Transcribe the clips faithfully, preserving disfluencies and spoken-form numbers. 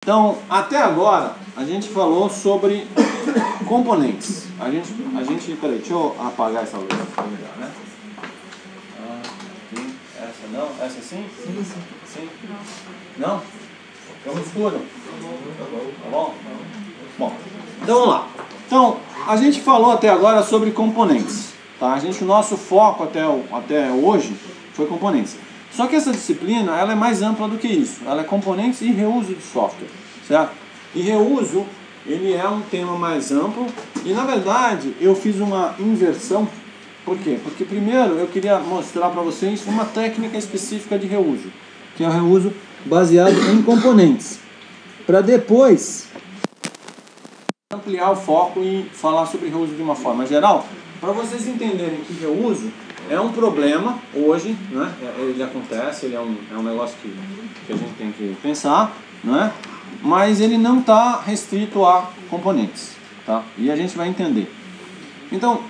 Então, até agora, a gente falou sobre componentes. A gente, a gente, peraí, deixa eu apagar essa luz, fica melhor, né? Ah, sim. Essa não? Essa sim? Sim, sim. Sim? Não? Ficou muito escuro? Tá bom? Bom, então vamos lá. Então, a gente falou até agora sobre componentes, tá? A gente, o nosso foco até, até hoje foi componentes. Só que essa disciplina, ela é mais ampla do que isso. Ela é componentes e reuso de software, certo? E reuso, ele é um tema mais amplo. E, na verdade, eu fiz uma inversão. Por quê? Porque, primeiro, eu queria mostrar para vocês uma técnica específica de reuso, que é o reuso baseado em componentes. Para depois ampliar o foco e falar sobre reuso de uma forma geral, para vocês entenderem que reuso é um problema hoje, né? Ele acontece, ele é um, é um negócio que, que a gente tem que pensar, né? Mas ele não está restrito a componentes, tá? E a gente vai entender. Então,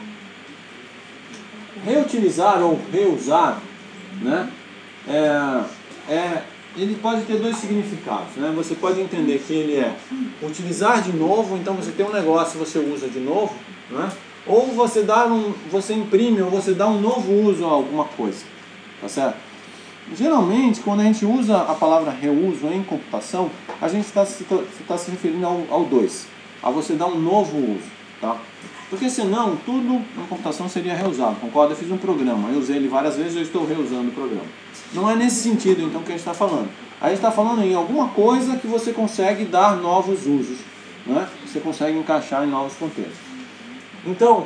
reutilizar ou reusar, né? É, é, ele pode ter dois significados, né? Você pode entender que ele é utilizar de novo, então você tem um negócio e você usa de novo, né? Ou você dá um, você imprime ou você dá um novo uso a alguma coisa, tá certo? Geralmente, quando a gente usa a palavra reuso em computação, a gente está se, tá se referindo ao, ao dois, a você dar um novo uso, tá? Porque senão, tudo na computação seria reusado, concorda? Eu fiz um programa, eu usei ele várias vezes, eu estou reusando o programa. Não é nesse sentido, então, que a gente está falando. A gente está falando em alguma coisa que você consegue dar novos usos, né? Você consegue encaixar em novos contextos. Então,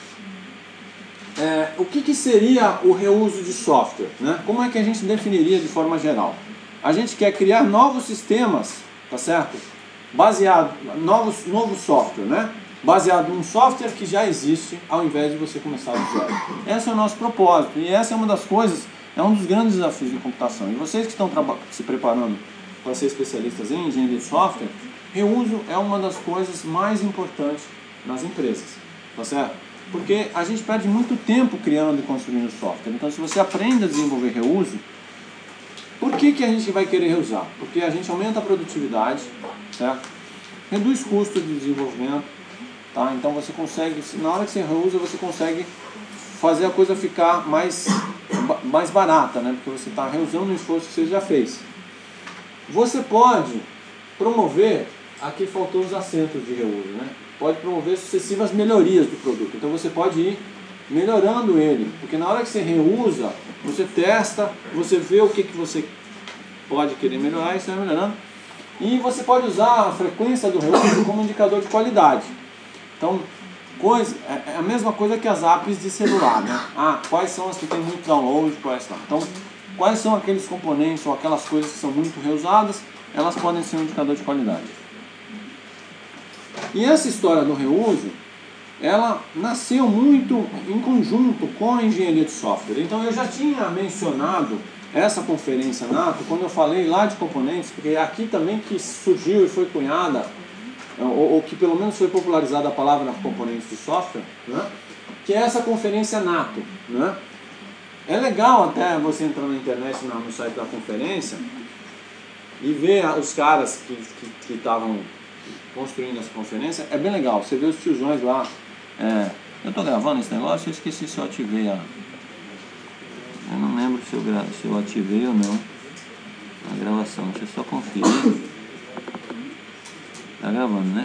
é, o que, que seria o reuso de software, né? Como é que a gente definiria de forma geral? A gente quer criar novos sistemas, tá certo? Baseado, novos, novo software, né? Baseado num software que já existe, ao invés de você começar do zero. Esse é o nosso propósito, e essa é uma das coisas, é um dos grandes desafios de computação. E vocês que estão se preparando para ser especialistas em engenharia de software, reuso é uma das coisas mais importantes nas empresas. Tá certo? Porque a gente perde muito tempo criando e construindo software. Então, se você aprende a desenvolver reuso, por que, que a gente vai querer reusar? Porque a gente aumenta a produtividade, certo? Reduz custo de desenvolvimento, tá? Então você consegue, na hora que você reusa, você consegue fazer a coisa ficar mais, mais barata, né? Porque você está reusando o esforço que você já fez. Você pode promover, aqui faltou os acentos de reuso, né? Pode promover sucessivas melhorias do produto. Então você pode ir melhorando ele, porque na hora que você reusa, você testa, você vê o que, que você pode querer melhorar e você vai melhorando. E você pode usar a frequência do reuso como indicador de qualidade. Então, coisa, é a mesma coisa que as apps de celular, né? Ah, quais são as que tem muito download, quais não. Então, quais são aqueles componentes ou aquelas coisas que são muito reusadas, elas podem ser um indicador de qualidade. E essa história do reuso, ela nasceu muito em conjunto com a engenharia de software. Então eu já tinha mencionado essa conferência NATO quando eu falei lá de componentes, porque é aqui também que surgiu e foi cunhada, ou, ou que pelo menos foi popularizada a palavra componentes de software, né? Que é essa conferência NATO, né? É legal até você entrar na internet, no site da conferência, e ver os caras que estavam construindo essa conferência. É bem legal, você vê os tiozões lá. É, eu estou gravando esse negócio, eu esqueci se eu ativei a... Eu não lembro se eu, gra... se eu ativei ou não a gravação, deixa eu só conferir. Tá gravando, né?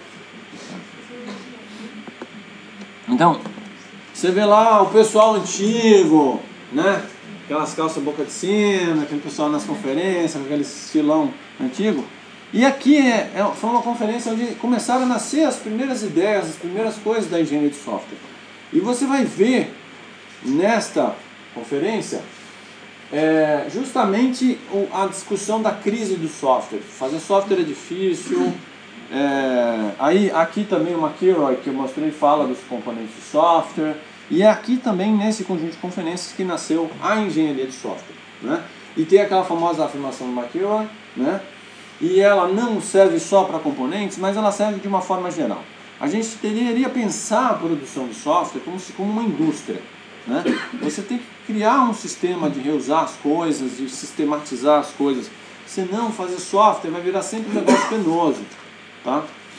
Então, você vê lá o pessoal antigo, né? Aquelas calças boca de sino, aquele pessoal nas conferências, aquele estilão antigo. E aqui é, é, foi uma conferência onde começaram a nascer as primeiras ideias, as primeiras coisas da engenharia de software. E você vai ver nesta conferência é, justamente a discussão da crise do software. Fazer software é difícil. É, aí aqui também o McElroy, que eu mostrei, fala dos componentes de software. E é aqui também nesse conjunto de conferências que nasceu a engenharia de software, né? E tem aquela famosa afirmação do McElroy, né? E ela não serve só para componentes, mas ela serve de uma forma geral. A gente deveria pensar a produção de software como, se, como uma indústria, né? Você tem que criar um sistema de reusar as coisas, de sistematizar as coisas. senão fazer software vai virar sempre um negócio penoso, tá?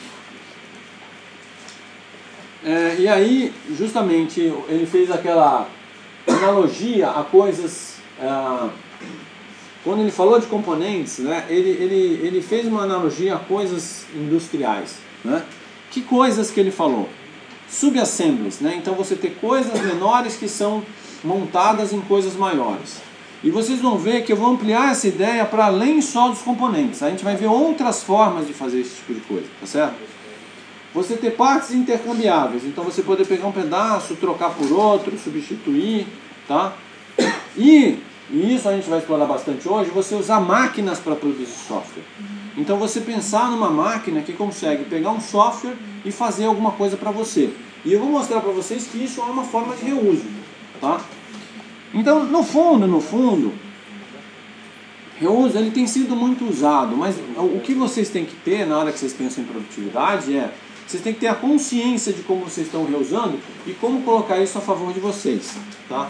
É, e aí, justamente, ele fez aquela analogia a coisas... É, quando ele falou de componentes, né, ele, ele, ele fez uma analogia a coisas industriais, né? Que coisas que ele falou? Subassemblies, né? Então você tem coisas menores que são montadas em coisas maiores. E vocês vão ver que eu vou ampliar essa ideia para além só dos componentes. A gente vai ver outras formas de fazer esse tipo de coisa, tá certo? Você ter partes intercambiáveis, então você poder pegar um pedaço, trocar por outro, substituir, tá? E, e isso a gente vai explorar bastante hoje, você usar máquinas para produzir software. Então você pensar numa máquina que consegue pegar um software e fazer alguma coisa para você. E eu vou mostrar para vocês que isso é uma forma de reuso, tá? Então, no fundo, no fundo, reuso ele tem sido muito usado, mas o que vocês têm que ter na hora que vocês pensam em produtividade é, vocês têm que ter a consciência de como vocês estão reusando e como colocar isso a favor de vocês, tá?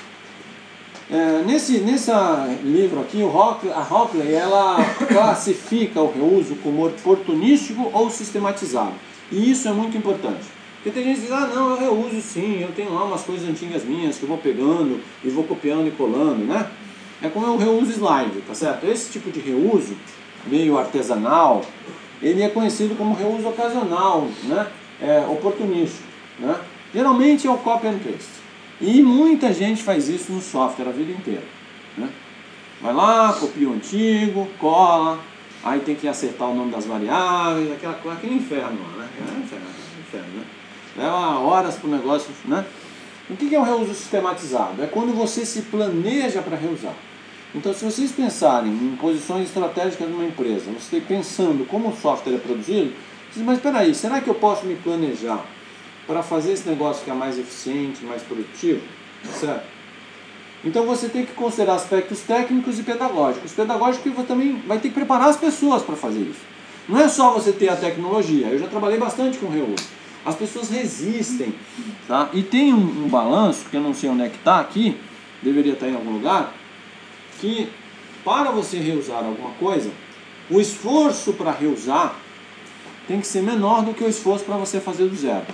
É, nesse nesse livro aqui, o Hockley, a Hockley, ela classifica o reuso como oportunístico ou sistematizado. E isso é muito importante. Porque tem gente que diz, ah não, eu reuso sim, eu tenho lá umas coisas antigas minhas que eu vou pegando e vou copiando e colando, né? É como o reuso slide, tá certo? Esse tipo de reuso, meio artesanal, ele é conhecido como reuso ocasional, né? É, oportunístico, né? Geralmente é o copy and paste. E muita gente faz isso no software a vida inteira, né? Vai lá, copia o antigo, cola, aí tem que acertar o nome das variáveis, aquela coisa, aquele inferno lá, né? É um inferno, é um inferno, né? Leva horas para o negócio, né? O que é o reuso sistematizado? É quando você se planeja para reusar. Então, se vocês pensarem em posições estratégicas de uma empresa, você pensando como o software é produzido, você diz, mas espera aí, será que eu posso me planejar para fazer esse negócio que é mais eficiente, mais produtivo? Certo? Então você tem que considerar aspectos técnicos e pedagógicos. Pedagógico você também vai ter que preparar as pessoas para fazer isso. Não é só você ter a tecnologia. Eu já trabalhei bastante com reuso. As pessoas resistem, tá? E tem um, um balanço, que eu não sei onde é que está aqui, deveria estar em algum lugar, que para você reusar alguma coisa, o esforço para reusar tem que ser menor do que o esforço para você fazer do zero.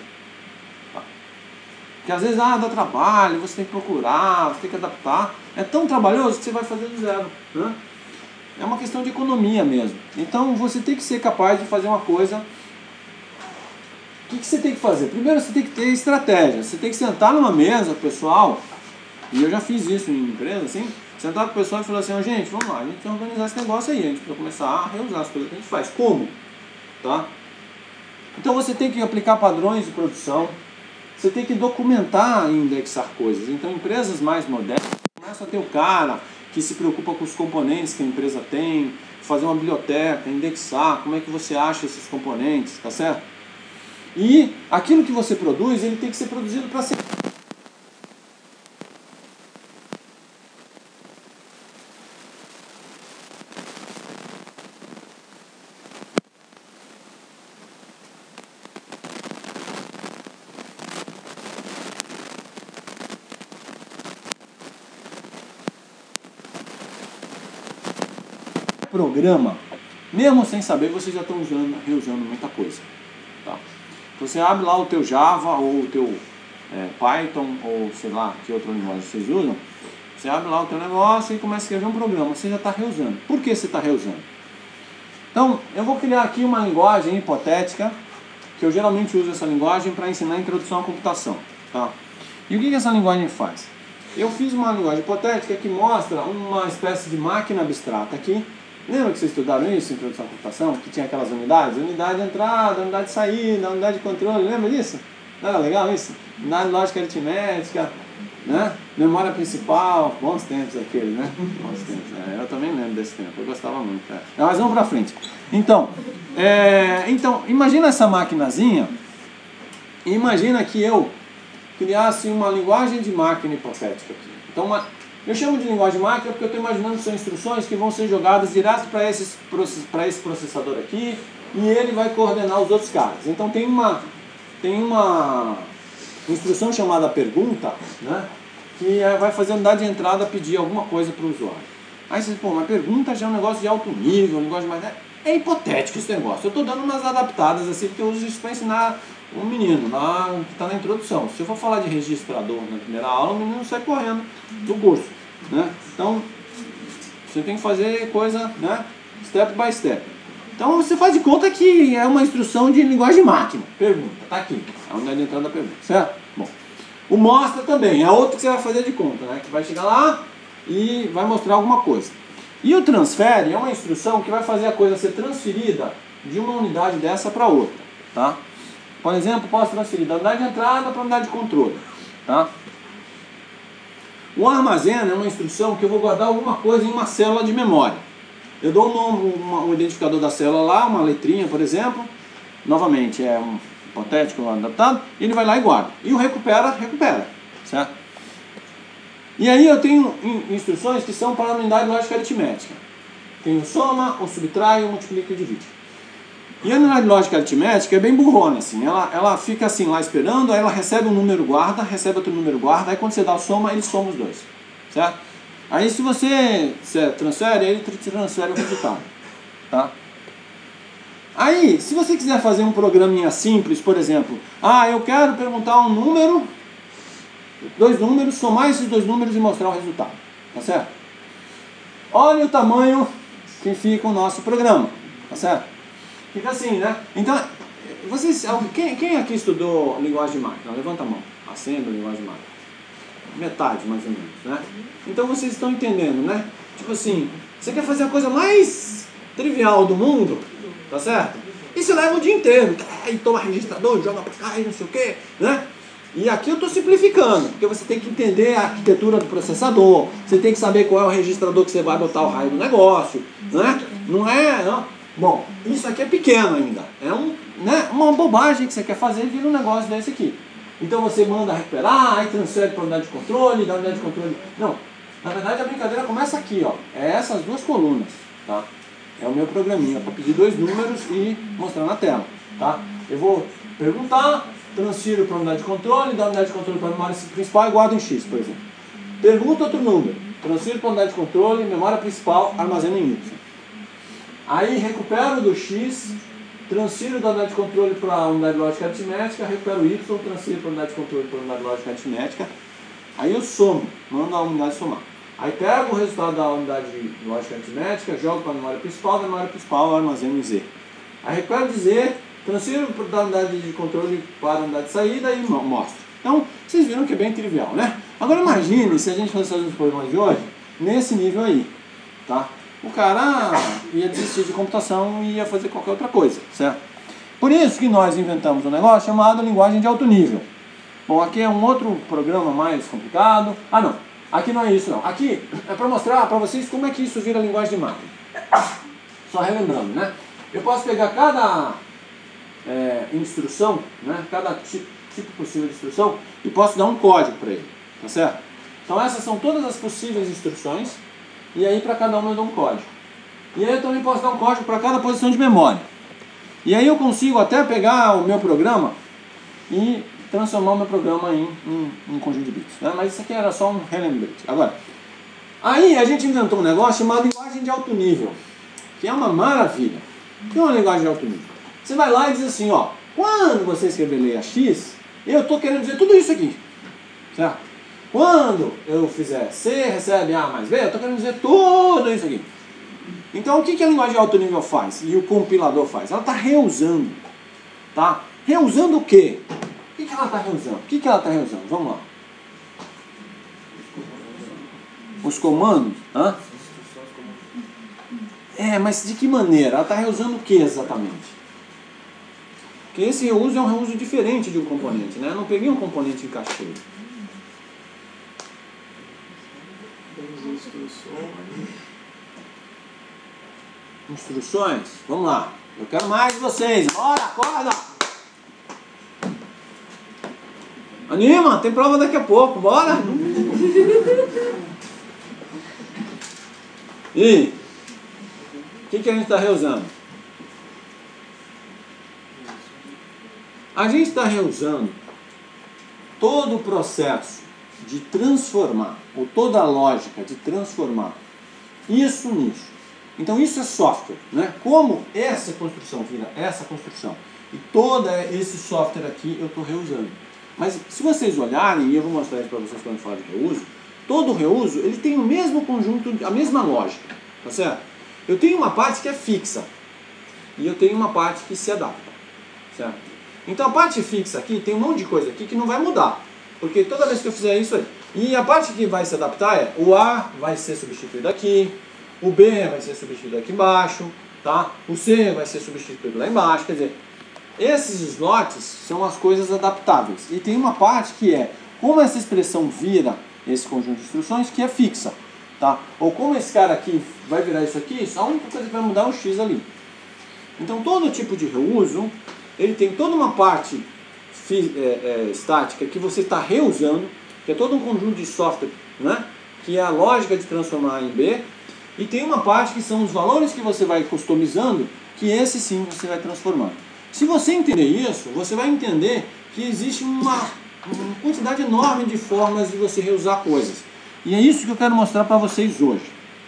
Porque às vezes, ah, dá trabalho, você tem que procurar, você tem que adaptar. É tão trabalhoso que você vai fazer do zero, né? É uma questão de economia mesmo. Então você tem que ser capaz de fazer uma coisa. O que, que você tem que fazer? Primeiro você tem que ter estratégia. Você tem que sentar numa mesa, pessoal, e eu já fiz isso em empresa, assim, sentar com o pessoal e falar assim, oh, gente, vamos lá, a gente vai organizar esse negócio aí, a gente precisa começar a reusar as coisas que a gente faz. Como? Tá? Então você tem que aplicar padrões de produção. Você tem que documentar e indexar coisas. Então, empresas mais modernas começam a ter o cara que se preocupa com os componentes que a empresa tem, fazer uma biblioteca, indexar, como é que você acha esses componentes, tá certo? E aquilo que você produz, ele tem que ser produzido para ser... programa, mesmo sem saber, vocês já estão usando, reusando muita coisa. Tá? Você abre lá o teu Java ou o teu é, Python ou sei lá que outra linguagem vocês usam, você abre lá o teu negócio e começa a escrever um programa, você já está reusando. Por que você está reusando? Então, eu vou criar aqui uma linguagem hipotética, que eu geralmente uso essa linguagem para ensinar a introdução à computação. Tá? E o que, que essa linguagem faz? Eu fiz uma linguagem hipotética que mostra uma espécie de máquina abstrata aqui. Lembra que vocês estudaram isso em introdução à computação? Que tinha aquelas unidades? Unidade de entrada, unidade de saída, unidade de controle, lembra disso? Não era legal isso? Unidade de lógica aritmética, né? Memória principal, bons tempos aqueles, né? Bons tempos, é, eu também lembro desse tempo, eu gostava muito. É. Mas vamos pra frente. Então, é, então, imagina essa maquinazinha, e imagina que eu criasse uma linguagem de máquina hipotética aqui. Então, uma... eu chamo de linguagem de máquina porque eu estou imaginando que são instruções que vão ser jogadas direto para esse, para esse processador aqui e ele vai coordenar os outros caras. Então tem uma, tem uma instrução chamada pergunta, né, que vai fazer a unidade de entrada pedir alguma coisa para o usuário. Aí você, pô, mas pergunta já é um negócio de alto nível, um negócio mais... É hipotético esse negócio. Eu estou dando umas adaptadas assim, porque eu uso isso para ensinar um menino lá que está na introdução. Se eu for falar de registrador na primeira aula, o menino sai correndo do curso, né? Então, você tem que fazer coisa, né, step by step. Então, você faz de conta que é uma instrução de linguagem de máquina. Pergunta, tá aqui. É a unidade de entrada da pergunta, certo? Bom, o mostra também, é outro que você vai fazer de conta, né? Que vai chegar lá e vai mostrar alguma coisa. E o transfere é uma instrução que vai fazer a coisa ser transferida de uma unidade dessa para outra, tá? Por exemplo, posso transferir da unidade de entrada para a unidade de controle, tá? O armazena é uma instrução que eu vou guardar alguma coisa em uma célula de memória. Eu dou um, nome, uma, um identificador da célula lá, uma letrinha, por exemplo. Novamente, é um hipotético adaptado. E ele vai lá e guarda. E o recupera, recupera, certo? E aí eu tenho instruções que são para a unidade lógica aritmética. Tem o soma, o subtrai, o multiplica e o divide. E a unidade lógica aritmética é bem burrona, assim. Ela, ela fica assim lá esperando, aí ela recebe um número guarda, recebe outro número guarda, aí quando você dá o soma, ele soma os dois, certo? Aí se você, você transfere, ele transfere o resultado, tá? Aí, se você quiser fazer um programinha simples, por exemplo, ah, eu quero perguntar um número, dois números, somar esses dois números e mostrar o resultado, tá certo? Olha o tamanho que fica o nosso programa, tá certo? Fica assim, né? Então, vocês, quem, quem aqui estudou linguagem de máquina? Levanta a mão. Assembly, linguagem de máquina. Metade, mais ou menos, né? Então vocês estão entendendo, né? Tipo assim, você quer fazer a coisa mais trivial do mundo, tá certo? E você leva o dia inteiro, e toma registrador, joga pra cá e não sei o quê, né? E aqui eu estou simplificando, porque você tem que entender a arquitetura do processador, você tem que saber qual é o registrador que você vai botar o raio do negócio, né? Não é... Não. Bom, isso aqui é pequeno ainda, é um, né, uma bobagem que você quer fazer e vira um negócio desse aqui. Então você manda recuperar, aí transfere para a unidade de controle, da unidade de controle... Não, na verdade a brincadeira começa aqui, ó, é essas duas colunas, tá? É o meu programinha, para pedir dois números e mostrar na tela, tá? Eu vou perguntar, transfiro para a unidade de controle, da unidade de controle para a memória principal e guardo em X, por exemplo. Pergunta outro número, transfiro para a unidade de controle, memória principal, armazena em Y. Aí recupero do X, transfiro da unidade de controle para a unidade lógica aritmética, recupero Y, transfiro para a unidade de controle para a unidade lógica aritmética. Aí eu somo, mando a unidade somar. Aí pego o resultado da unidade lógica aritmética, jogo para a memória principal, da memória principal eu armazeno em Z. Aí recupero de Z, transfiro da unidade de controle para a unidade de saída e mostro. Então, vocês viram que é bem trivial, né? Agora imagine se a gente fosse fazer os problemas de hoje nesse nível aí, tá? O cara ia desistir de computação e ia fazer qualquer outra coisa, certo? Por isso que nós inventamos um negócio chamado linguagem de alto nível. Bom, aqui é um outro programa mais complicado. Ah, não. Aqui não é isso, não. Aqui é para mostrar para vocês como é que isso vira linguagem de máquina. Só relembrando, né? Eu posso pegar cada é, instrução, né? Cada tipo, tipo possível de instrução e posso dar um código para ele, tá certo? Então essas são todas as possíveis instruções. E aí para cada uma eu dou um código. E aí eu também posso dar um código para cada posição de memória. E aí eu consigo até pegar o meu programa e transformar o meu programa em um, um conjunto de bits, né? Mas isso aqui era só um relembrete. Agora, aí a gente inventou um negócio chamado linguagem de alto nível, que é uma maravilha. O que é uma linguagem de alto nível? Você vai lá e diz assim, ó, quando você escrever leia X, eu estou querendo dizer tudo isso aqui, certo? Quando eu fizer C, recebe A mais B, eu estou querendo dizer tudo isso aqui. Então o que, que a linguagem de alto nível faz? E o compilador faz? Ela está reusando. Tá? Reusando o quê? O que, que ela está reusando? O que, que ela está reusando? Vamos lá. Os comandos? Hã? É, mas de que maneira? Ela está reusando o que exatamente? Porque esse reuso é um reuso diferente de um componente, né? Eu não peguei um componente e encaixei. Instruções? Vamos lá. Eu quero mais de vocês. Bora, acorda! Anima, tem prova daqui a pouco. Bora! E o que, que a gente está reusando? A gente está reusando todo o processo de transformar, ou toda a lógica de transformar isso nisso. Então isso é software, né? Como essa construção vira essa construção e todo esse software aqui eu estou reusando. Mas se vocês olharem, e eu vou mostrar isso para vocês quando falar de reuso, todo reuso ele tem o mesmo conjunto, a mesma lógica, tá certo? Eu tenho uma parte que é fixa e eu tenho uma parte que se adapta, certo? Então a parte fixa aqui tem um monte de coisa aqui que não vai mudar, porque toda vez que eu fizer isso aí, e a parte que vai se adaptar é o A vai ser substituído aqui, o B vai ser substituído aqui embaixo, tá? O C vai ser substituído lá embaixo, quer dizer, esses slots são as coisas adaptáveis. E tem uma parte que é como essa expressão vira esse conjunto de instruções que é fixa, tá? Ou como esse cara aqui vai virar isso aqui, só a única coisa que vai mudar é o X ali. Então todo tipo de reuso, ele tem toda uma parte é, é, estática que você está reusando, que é todo um conjunto de software, né? Que é a lógica de transformar A em B, e tem uma parte que são os valores que você vai customizando, que esse sim você vai transformando. Se você entender isso, você vai entender que existe uma, uma quantidade enorme de formas de você reusar coisas. E é isso que eu quero mostrar para vocês hoje.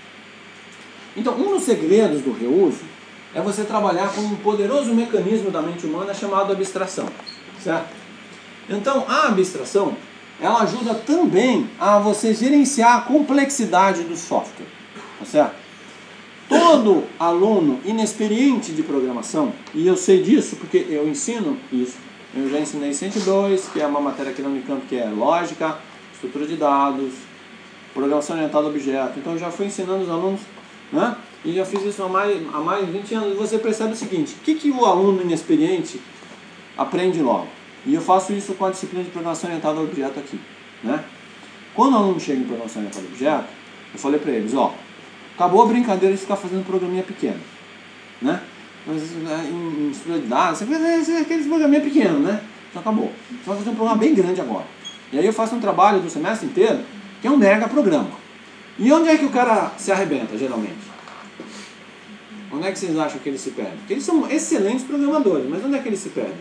Então, um dos segredos do reuso é você trabalhar com um poderoso mecanismo da mente humana chamado abstração, certo? Então, a abstração, ela ajuda também a você gerenciar a complexidade do software, tá certo? Todo aluno inexperiente de programação, e eu sei disso porque eu ensino isso, eu já ensinei cento e dois, que é uma matéria aqui na Unicamp que é lógica, estrutura de dados, programação orientada a objeto, então eu já fui ensinando os alunos, né? E já fiz isso há mais, há mais de vinte anos, e você percebe o seguinte, o que, que o aluno inexperiente aprende logo? E eu faço isso com a disciplina de programação orientada a objeto aqui, né? Quando o aluno chega em programação orientada a objeto, eu falei para eles, ó, acabou a brincadeira de ficar fazendo programinha pequeno, né? Mas em, em estrutura de dados, você faz aqueles programinha pequeno, né? Então acabou. Você vai fazer um programa bem grande agora. E aí eu faço um trabalho do semestre inteiro, que é um mega programa. E onde é que o cara se arrebenta, geralmente? Onde é que vocês acham que ele se perde? Porque eles são excelentes programadores, mas onde é que eles se perdem?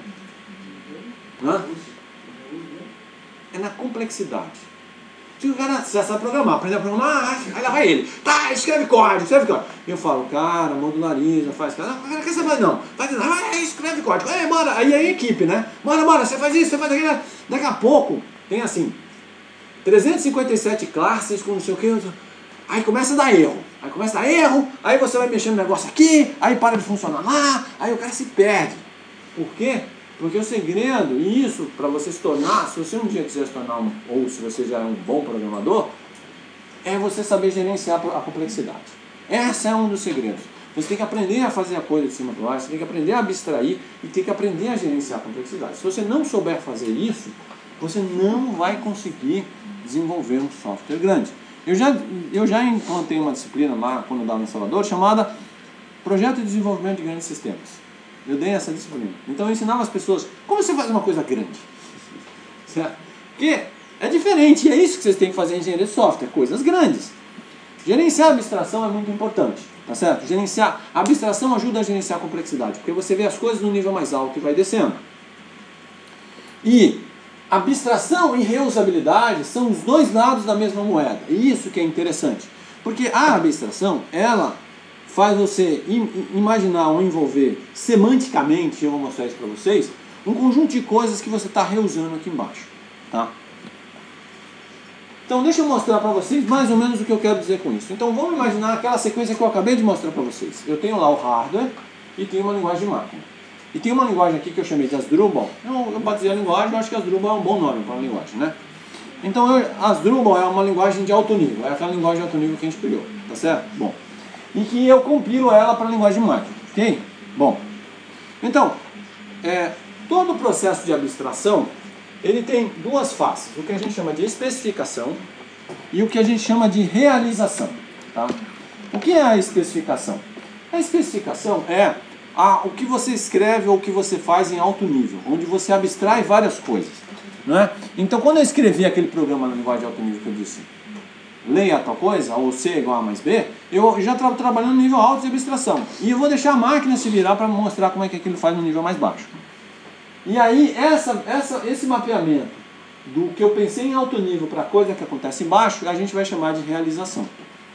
Hã? É na complexidade. Se o cara já sabe programar, aprende a programar, aí lá vai ele. Tá, escreve código, escreve código. E eu falo, cara, modulariza, faz... Cara, não quer saber não. Faz, ah, escreve código. Aí, bora. Aí a equipe, né? Bora, bora, você faz isso, você faz aquilo. Daqui a pouco, tem assim, trezentas e cinquenta e sete classes com não sei o que. Aí começa a dar erro. Aí começa a dar erro, aí você vai mexendo no negócio aqui, aí para de funcionar lá, aí o cara se perde. Por quê? Porque o segredo, e isso para você se tornar, se você um dia quiser se tornar um, ou se você já é um bom programador, é você saber gerenciar a complexidade. Esse é um dos segredos. Você tem que aprender a fazer a coisa de cima para baixo, você tem que aprender a abstrair e tem que aprender a gerenciar a complexidade. Se você não souber fazer isso, você não vai conseguir desenvolver um software grande. Eu já, eu já implantei uma disciplina lá, quando eu dava no Salvador, chamada Projeto de Desenvolvimento de Grandes Sistemas. Eu dei essa disciplina. Então eu ensinava as pessoas como você faz uma coisa grande. Certo? Porque é diferente, e é isso que vocês têm que fazer em engenharia de software, coisas grandes. Gerenciar a abstração é muito importante, tá certo? Gerenciar, a abstração ajuda a gerenciar a complexidade, porque você vê as coisas no nível mais alto e vai descendo. E abstração e reusabilidade são os dois lados da mesma moeda. E isso que é interessante. Porque a abstração, ela faz você imaginar ou envolver semanticamente, eu vou mostrar isso para vocês, um conjunto de coisas que você está reusando aqui embaixo. Tá? Então deixa eu mostrar para vocês mais ou menos o que eu quero dizer com isso. Então vamos imaginar aquela sequência que eu acabei de mostrar para vocês. Eu tenho lá o hardware e tenho uma linguagem de máquina. E tem uma linguagem aqui que eu chamei de Asdrubal. Eu, eu batizei a linguagem, eu acho que Asdrubal é um bom nome para uma linguagem, né? Então eu, Asdrubal é uma linguagem de alto nível, é aquela linguagem de alto nível que a gente criou, tá certo? Bom. E que eu compilo ela para a linguagem de máquina, ok? Bom, então, é, todo o processo de abstração, ele tem duas faces, o que a gente chama de especificação e o que a gente chama de realização, tá? O que é a especificação? A especificação é a, o que você escreve ou o que você faz em alto nível, onde você abstrai várias coisas, não é? Então, quando eu escrevi aquele programa na linguagem de alto nível que eu disse, leia tal coisa, ou C igual a mais B, eu já estava trabalhando no nível alto de abstração. E eu vou deixar a máquina se virar para mostrar como é que aquilo faz no nível mais baixo. E aí, essa, essa, esse mapeamento do que eu pensei em alto nível para a coisa que acontece embaixo, a gente vai chamar de realização.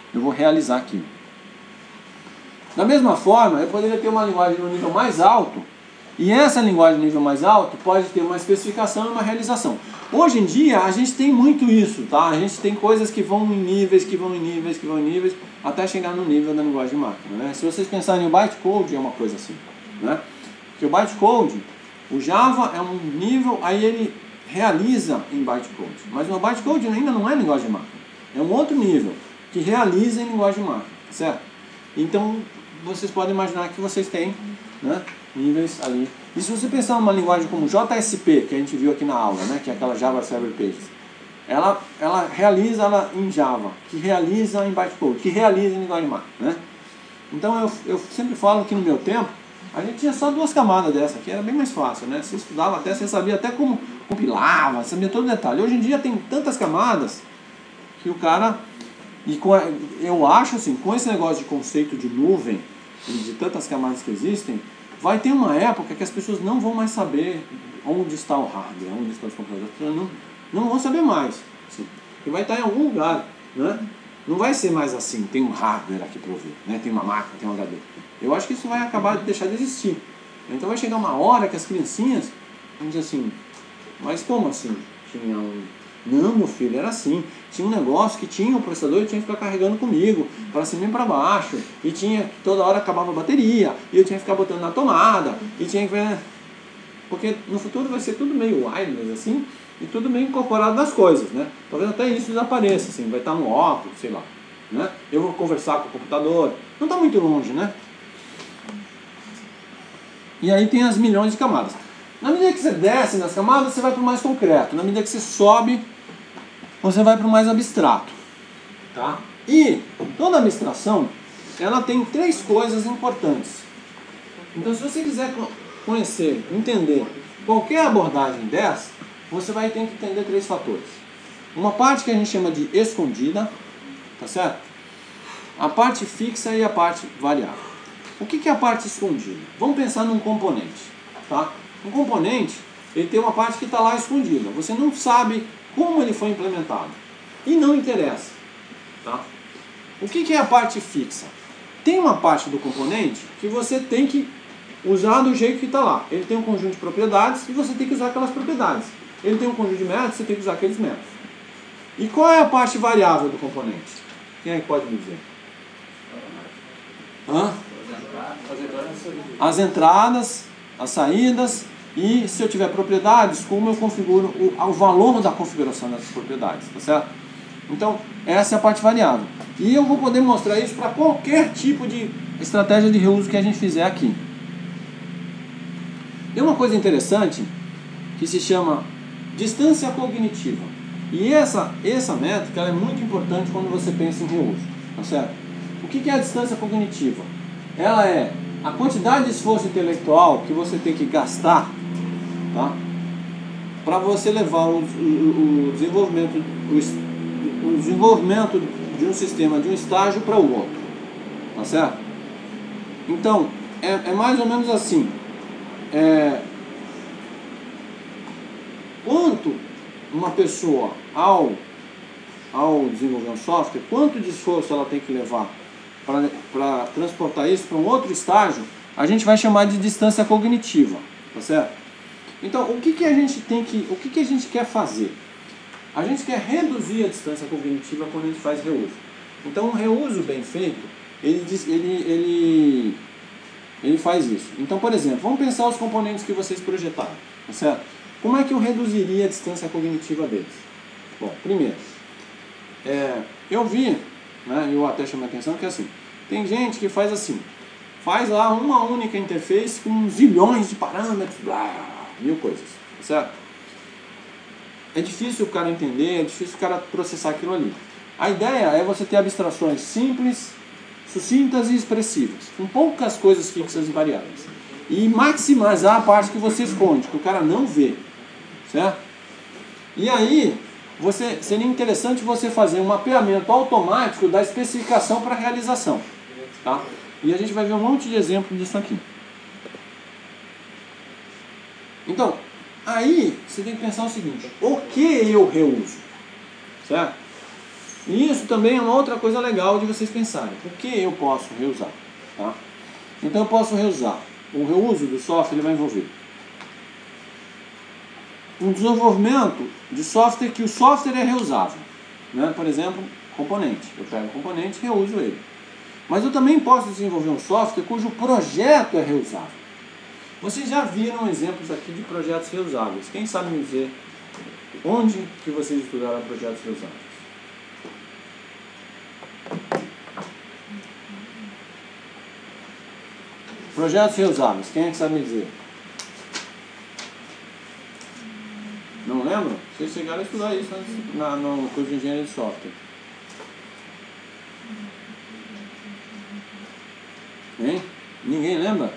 Eu vou realizar aquilo. Da mesma forma, eu poderia ter uma linguagem no nível mais alto, e essa linguagem no nível mais alto pode ter uma especificação e uma realização. Hoje em dia, a gente tem muito isso, tá? A gente tem coisas que vão em níveis, que vão em níveis, que vão em níveis, até chegar no nível da linguagem de máquina, né? Se vocês pensarem no bytecode, é uma coisa assim, né? Porque o bytecode, o Java é um nível, aí ele realiza em bytecode. Mas o bytecode ainda não é linguagem de máquina. É um outro nível, que realiza em linguagem de máquina, certo? Então, vocês podem imaginar que vocês têm, né, níveis ali. E se você pensar numa linguagem como J S P, que a gente viu aqui na aula, né, que é aquela Java Server Pages, ela, ela realiza ela em Java, que realiza em bytecode, que realiza em linguagem de máquina, né? Então, eu, eu sempre falo que no meu tempo, a gente tinha só duas camadas dessa aqui, era bem mais fácil, né? Você estudava até, você sabia até como compilava, sabia todo o detalhe. Hoje em dia tem tantas camadas que o cara... E com a, eu acho assim, com esse negócio de conceito de nuvem, e de tantas camadas que existem, vai ter uma época que as pessoas não vão mais saber onde está o hardware, onde estão os computadores. Não, não vão saber mais. Assim, porque vai estar em algum lugar, né? Não vai ser mais assim, tem um hardware aqui para eu ver, né? Tem uma máquina, tem um H D. Eu acho que isso vai acabar de deixar de existir. Então vai chegar uma hora que as criancinhas vão dizer assim, mas como assim? Tinha um... Não, meu filho, era assim. Tinha um negócio que tinha o processador e tinha que ficar carregando comigo, para cima e para baixo. E tinha, toda hora acabava a bateria, e eu tinha que ficar botando na tomada, e tinha que ver... Porque no futuro vai ser tudo meio wireless, assim, e tudo meio incorporado nas coisas, né? Talvez até isso desapareça, assim, vai estar no óculos, sei lá, né? Eu vou conversar com o computador, não está muito longe, né? E aí tem as milhões de camadas. Na medida que você desce nas camadas, você vai para o mais concreto. Na medida que você sobe, você vai para o mais abstrato. Tá? E toda abstração, ela tem três coisas importantes. Então, se você quiser conhecer, entender qualquer abordagem dessa, você vai ter que entender três fatores. Uma parte que a gente chama de escondida, tá certo? A parte fixa e a parte variável. O que é a parte escondida? Vamos pensar num componente, tá? Um componente, ele tem uma parte que está lá escondida. Você não sabe como ele foi implementado. E não interessa, tá? O que é a parte fixa? Tem uma parte do componente que você tem que usar do jeito que está lá. Ele tem um conjunto de propriedades e você tem que usar aquelas propriedades. Ele tem um conjunto de métodos, você tem que usar aqueles métodos. E qual é a parte variável do componente? Quem é que pode me dizer? Hã? As entradas, as saídas e, se eu tiver propriedades, como eu configuro o, o valor da configuração dessas propriedades, tá certo? Então, essa é a parte variável. E eu vou poder mostrar isso para qualquer tipo de estratégia de reuso que a gente fizer aqui. Tem uma coisa interessante que se chama distância cognitiva. E essa, essa métrica ela é muito importante quando você pensa em reuso, tá certo? O que é a distância cognitiva? Ela é a quantidade de esforço intelectual que você tem que gastar, tá? Para você levar o, o, o, desenvolvimento, o, o desenvolvimento de um sistema de um estágio para o outro, tá certo? Então, é, é mais ou menos assim. É, quanto uma pessoa, ao, ao desenvolver um software, quanto de esforço ela tem que levar para transportar isso para um outro estágio, a gente vai chamar de distância cognitiva, tá certo? Então, o que, que a gente tem que, o que, que a gente quer fazer? A gente quer reduzir a distância cognitiva quando a gente faz reuso. Então, um reuso bem feito, ele, ele, ele, ele faz isso. Então, por exemplo, vamos pensar os componentes que vocês projetaram, tá certo? Como é que eu reduziria a distância cognitiva deles? Bom, primeiro, é, eu vi, né, eu até chamei a atenção que é assim, tem gente que faz assim, faz lá uma única interface com zilhões de parâmetros, blá, mil coisas, tá certo? É difícil o cara entender, é difícil o cara processar aquilo ali. A ideia é você ter abstrações simples, sucintas e expressivas, com poucas coisas fixas e variáveis. E maximizar a parte que você esconde, que o cara não vê, certo? E aí, você, seria interessante você fazer um mapeamento automático da especificação para a realização, tá? E a gente vai ver um monte de exemplos disso aqui. Então, aí você tem que pensar o seguinte, o que eu reuso, certo? E isso também é uma outra coisa legal de vocês pensarem. Por que eu posso reusar? Tá? Então eu posso reusar. O reuso do software ele vai envolver um desenvolvimento de software que o software é reusável. Né? Por exemplo, componente. Eu pego o componente e reuso ele. Mas eu também posso desenvolver um software cujo projeto é reusável. Vocês já viram exemplos aqui de projetos reusáveis. Quem sabe me dizer onde que vocês estudaram projetos reusáveis? Projetos reusáveis. Quem é que sabe me dizer? Não lembram? Vocês chegaram a estudar isso na, no curso de engenharia de software. Hein? Ninguém lembra?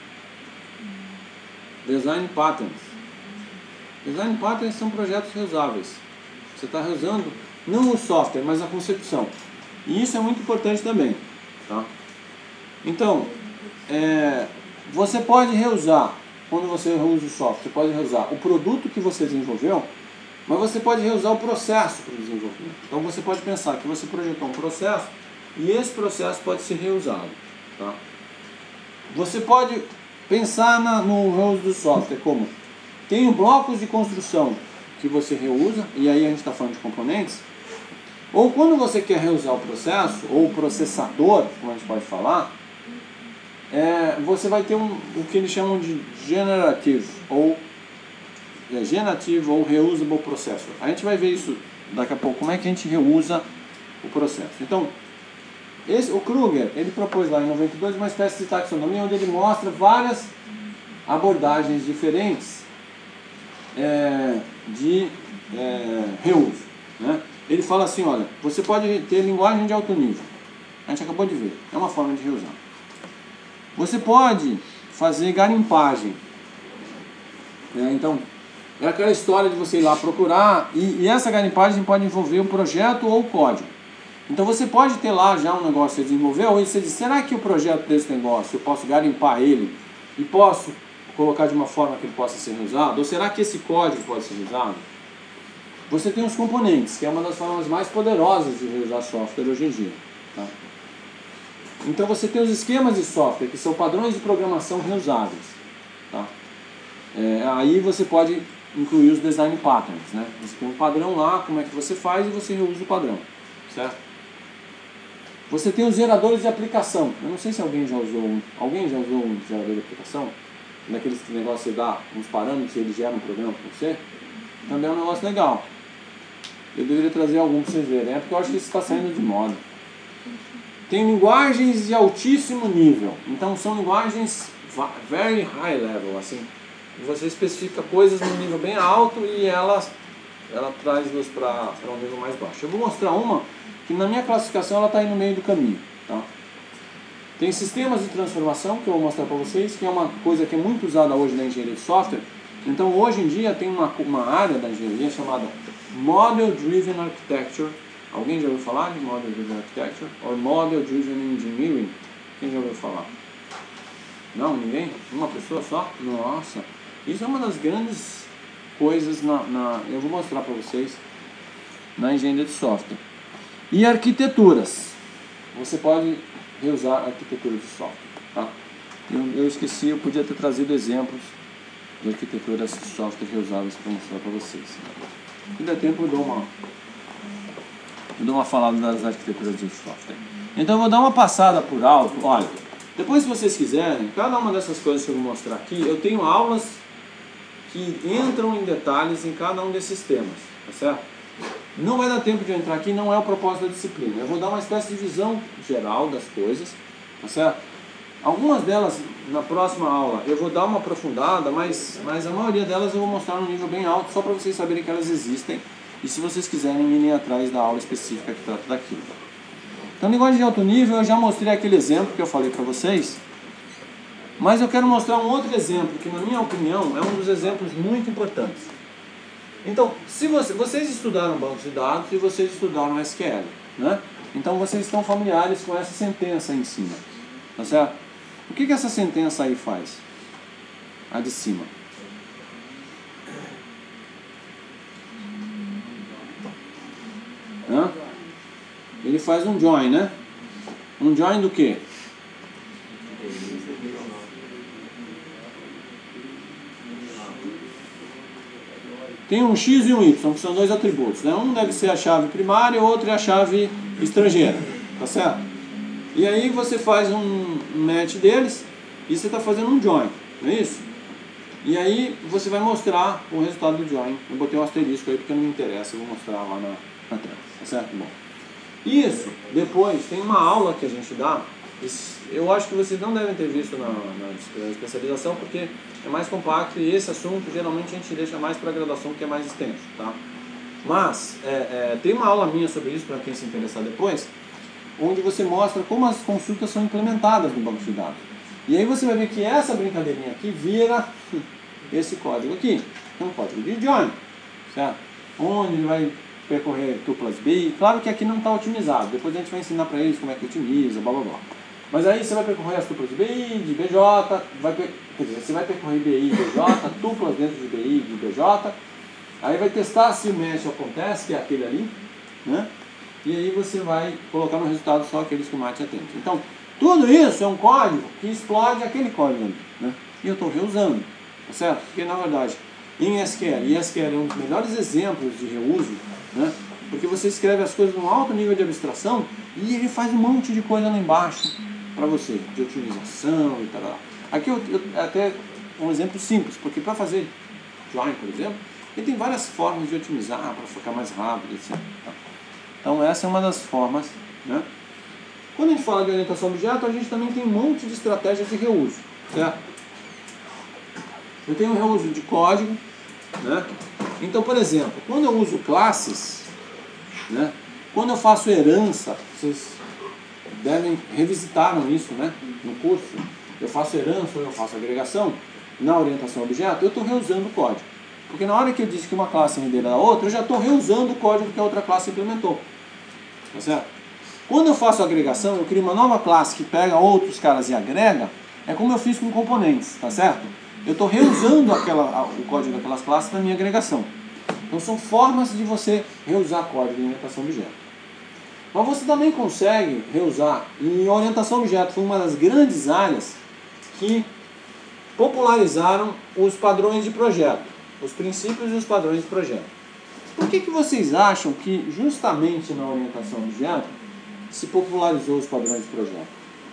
Design Patterns. Design Patterns são projetos reusáveis. Você está reusando não o software, mas a concepção. E isso é muito importante também. Tá? Então, é, você pode reusar, quando você reusa o software, você pode reusar o produto que você desenvolveu, mas você pode reusar o processo para o desenvolvimento. Então você pode pensar que você projetou um processo e esse processo pode ser reusado. Tá? Você pode pensar na, no reuso do software como tem blocos de construção que você reusa, e aí a gente está falando de componentes, ou quando você quer reusar o processo, ou o processador, como a gente pode falar, é, você vai ter um, o que eles chamam de generative, ou é, generative ou reusable processor. A gente vai ver isso daqui a pouco, como é que a gente reusa o processo. Então, esse, o Kruger, ele propôs lá em noventa e dois uma espécie de taxonomia onde ele mostra várias abordagens diferentes é, de é, reuso. Né? Ele fala assim, olha, você pode ter linguagem de alto nível. A gente acabou de ver, é uma forma de reusar. Você pode fazer garimpagem. É, então, é aquela história de você ir lá procurar, e, e essa garimpagem pode envolver o projeto ou o código. Então você pode ter lá já um negócio que você desenvolveu, e você diz, será que o projeto desse negócio eu posso garimpar ele e posso colocar de uma forma que ele possa ser reusado? Ou será que esse código pode ser reusado? Você tem os componentes, que é uma das formas mais poderosas de reusar software hoje em dia. Tá? Então você tem os esquemas de software, que são padrões de programação reusáveis. Tá? É, aí você pode incluir os design patterns. Né? Você tem um padrão lá, como é que você faz, e você reusa o padrão. Certo? Você tem os geradores de aplicação. Eu não sei se alguém já usou um. Alguém já usou um gerador de aplicação? Naqueles negócios que você dá uns parâmetros e ele gera um programa para você. Também é um negócio legal. Eu deveria trazer algum para vocês verem. É porque eu acho que isso está saindo de moda. Tem linguagens de altíssimo nível. Então são linguagens very high level, assim. Você especifica coisas num nível bem alto e ela, ela traz-los para um nível mais baixo. Eu vou mostrar uma que na minha classificação ela está aí no meio do caminho. Tá? Tem sistemas de transformação que eu vou mostrar para vocês, que é uma coisa que é muito usada hoje na engenharia de software. Então hoje em dia tem uma, uma área da engenharia chamada Model Driven Architecture. Alguém já ouviu falar de Model Driven Architecture? Ou Model Driven Engineering? Quem já ouviu falar? Não? Ninguém? Uma pessoa só? Nossa! Isso é uma das grandes coisas na... na eu vou mostrar para vocês na engenharia de software. E arquiteturas. Você pode reusar arquiteturas de software. Tá? Eu, eu esqueci, eu podia ter trazido exemplos de arquiteturas de software reusáveis para mostrar para vocês. Se der tempo eu dou uma, eu dou uma falada das arquiteturas de software. Então eu vou dar uma passada por alto. Olha, depois se vocês quiserem, cada uma dessas coisas que eu vou mostrar aqui, eu tenho aulas que entram em detalhes em cada um desses temas. Tá certo? Não vai dar tempo de eu entrar aqui, não é o propósito da disciplina. Eu vou dar uma espécie de visão geral das coisas, tá certo? Algumas delas, na próxima aula, eu vou dar uma aprofundada, mas, mas a maioria delas eu vou mostrar num nível bem alto, só para vocês saberem que elas existem, e se vocês quiserem irem atrás da aula específica que trata daquilo. Então, linguagem de alto nível, eu já mostrei aquele exemplo que eu falei para vocês, mas eu quero mostrar um outro exemplo, que na minha opinião é um dos exemplos muito importantes. Então, se você, vocês estudaram bancos de dados e vocês estudaram S Q L, né? Então vocês estão familiares com essa sentença aí em cima, tá certo? O que que essa sentença aí faz? A de cima. Hã? faz um join, né? Um join do quê? Tem um X e um Y, que são dois atributos, né? Um deve ser a chave primária e o outro é a chave estrangeira, tá certo? E aí você faz um match deles e você está fazendo um join, não é isso? E aí você vai mostrar o resultado do join. Eu botei um asterisco aí porque não me interessa, eu vou mostrar lá na, na tela, tá certo? Bom, isso, depois tem uma aula que a gente dá, eu acho que vocês não devem ter visto na, na especialização porque é mais compacto e esse assunto geralmente a gente deixa mais para a graduação que é mais extenso, tá? Mas é, é, tem uma aula minha sobre isso para quem se interessar depois, onde você mostra como as consultas são implementadas no banco de dados. E aí você vai ver que essa brincadeirinha aqui vira esse código aqui, é um código de join, certo? Onde ele vai percorrer tuplas B, claro que aqui não está otimizado, depois a gente vai ensinar para eles como é que otimiza, blá blá blá. Mas aí você vai percorrer as tuplas de B I, de B J, vai, quer dizer, você vai percorrer B I e B J, tuplas dentro de B I e de B J, aí vai testar se o match acontece, que é aquele ali, né? E aí você vai colocar no resultado só aqueles que o match atende. Então, tudo isso é um código que explode aquele código ali, né? E eu estou reusando, tá certo? Porque na verdade, em S Q L, e S Q L é um dos melhores exemplos de reuso, né? Porque você escreve as coisas num alto nível de abstração e ele faz um monte de coisa lá embaixo para você, de otimização e tal. Aqui eu, eu até um exemplo simples, porque para fazer join, por exemplo, ele tem várias formas de otimizar para ficar mais rápido, etcétera. Então essa é uma das formas, né? Quando a gente fala de orientação a objeto, a gente também tem um monte de estratégias de reuso, certo? Eu tenho um reuso de código, né? Então, por exemplo, quando eu uso classes, né? Quando eu faço herança, vocês devem revisitaram isso, né? No curso, eu faço herança ou eu faço agregação na orientação a objeto, eu estou reusando o código. Porque na hora que eu disse que uma classe é herdeira da outra, eu já estou reusando o código que a outra classe implementou. Tá certo? Quando eu faço agregação, eu crio uma nova classe que pega outros caras e agrega, é como eu fiz com componentes, tá certo? Eu estou reusando aquela, o código daquelas classes na minha agregação. Então são formas de você reusar código em orientação a objeto. Mas você também consegue reusar, em orientação a objeto foi uma das grandes áreas que popularizaram os padrões de projeto, os princípios e os padrões de projeto. Por que que vocês acham que justamente na orientação a objeto se popularizou os padrões de projeto?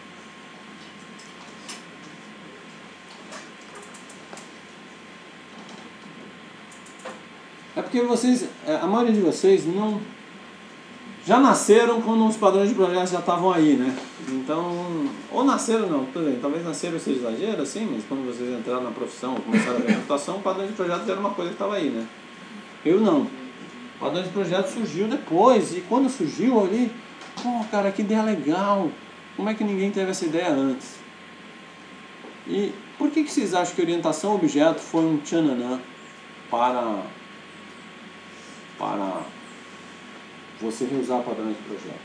É porque vocês, a maioria de vocês não já nasceram quando os padrões de projeto já estavam aí, né? Então, ou nasceram não, tudo bem, talvez nasceram seja exagero, assim, mas quando vocês entraram na profissão, começaram a ver a computação, o padrão de projeto era uma coisa que estava aí, né? Eu não. O padrão de projeto surgiu depois, e quando surgiu ali, pô, cara, que ideia legal! Como é que ninguém teve essa ideia antes? E por que que vocês acham que orientação a objeto foi um tchananã para, para você reusar padrões de projeto?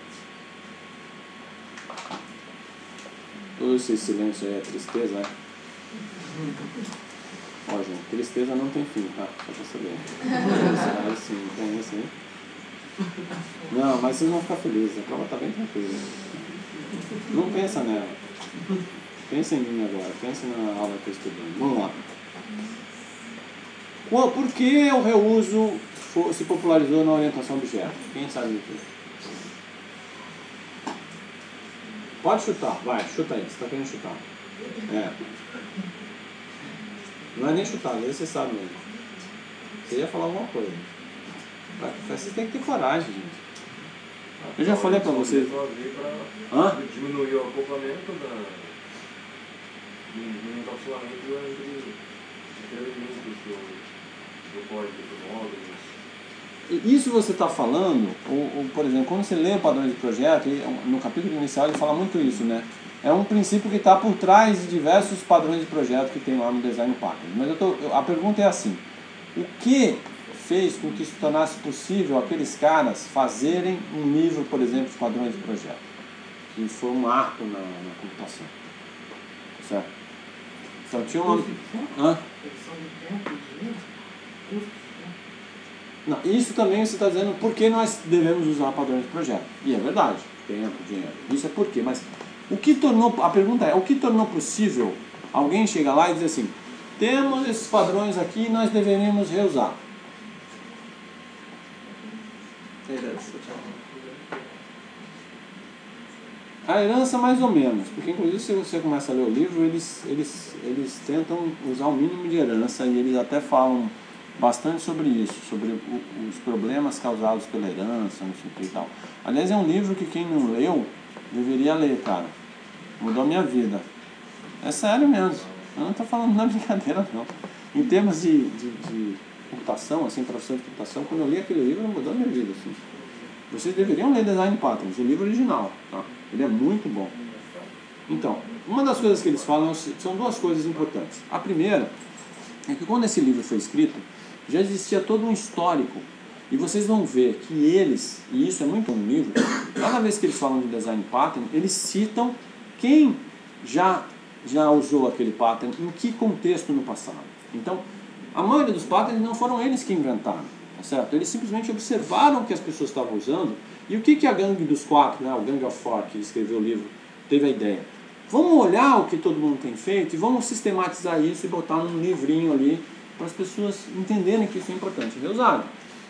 Todo esse silêncio aí é tristeza, né? Ó, gente, tristeza não tem fim, tá? Só pra saber. Sim, tem isso aí. Não, mas vocês vão ficar felizes, a prova tá bem tranquila. Não pensa nela. Pensa em mim agora, pensa na aula que eu estou estudando. Vamos lá. Por que o reuso se popularizou na orientação a objeto? Quem sabe disso? Pode chutar, vai, chuta aí, você está querendo chutar. É. Não é nem chutar, às vezes você sabe mesmo. Você ia falar alguma coisa. Você tem que ter coragem, gente. Eu já falei pra vocês. Hã? Diminuir o acoplamento da... do encapsulamento entre os elementos do código do módulo. Isso você está falando, ou, ou, por exemplo, quando você lê o padrão de projeto, no capítulo inicial ele fala muito isso, né? É um princípio que está por trás de diversos padrões de projeto que tem lá no Design Package. Mas eu tô, a pergunta é assim, o que fez com que isso tornasse possível aqueles caras fazerem um livro, por exemplo, de padrões de projeto? Que foi um marco na, na computação. Certo? Então tinha uma... Hã? Não, isso também você está dizendo por que nós devemos usar padrões de projeto. E é verdade, tempo, dinheiro. Isso é por quê. Mas o que tornou, a pergunta é, o que tornou possível alguém chegar lá e dizer assim, temos esses padrões aqui e nós deveríamos reusar? A herança mais ou menos, porque inclusive se você começa a ler o livro, eles, eles, eles tentam usar o mínimo de herança e eles até falam bastante sobre isso, sobre o, os problemas causados pela herança, não sei o que e tal. Aliás, é um livro que quem não leu, deveria ler, cara. Mudou a minha vida. É sério mesmo, eu não estou falando na brincadeira não. Em termos de, de, de computação, assim, profissão de computação, quando eu li aquele livro, mudou a minha vida, assim. Vocês deveriam ler Design Patterns, o livro original, tá? Ele é muito bom. Então, uma das coisas que eles falam são duas coisas importantes. A primeira é que quando esse livro foi escrito, já existia todo um histórico. E vocês vão ver que eles, e isso é muito bom no livro, cada vez que eles falam de Design Pattern, eles citam quem já, já usou aquele pattern, em que contexto no passado. Então, a maioria dos patterns não foram eles que inventaram. Tá certo? Eles simplesmente observaram que as pessoas estavam usando e o que, que a gangue dos quatro, né, o Gang of Four, que escreveu o livro, teve a ideia. Vamos olhar o que todo mundo tem feito e vamos sistematizar isso e botar num livrinho ali para as pessoas entenderem que isso é importante, reusado.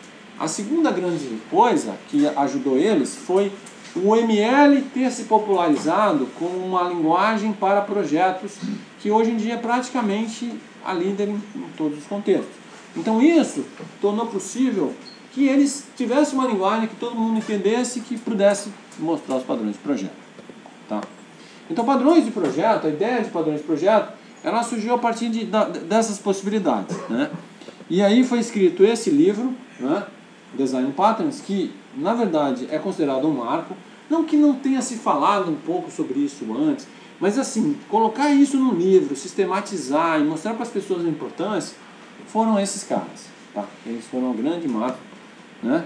A segunda grande coisa que ajudou eles foi o M L ter se popularizado como uma linguagem para projetos que hoje em dia é praticamente a líder em, em todos os contextos. Então isso tornou possível que eles tivessem uma linguagem que todo mundo entendesse e que pudesse mostrar os padrões de projeto. Tá? Então padrões de projeto, a ideia de padrões de projeto, ela surgiu a partir de, da, dessas possibilidades. Né? E aí foi escrito esse livro, né, Design Patterns, que na verdade é considerado um marco, não que não tenha se falado um pouco sobre isso antes, mas assim, colocar isso num livro, sistematizar e mostrar para as pessoas a importância, foram esses caras, tá? Eles foram um grande marco, né?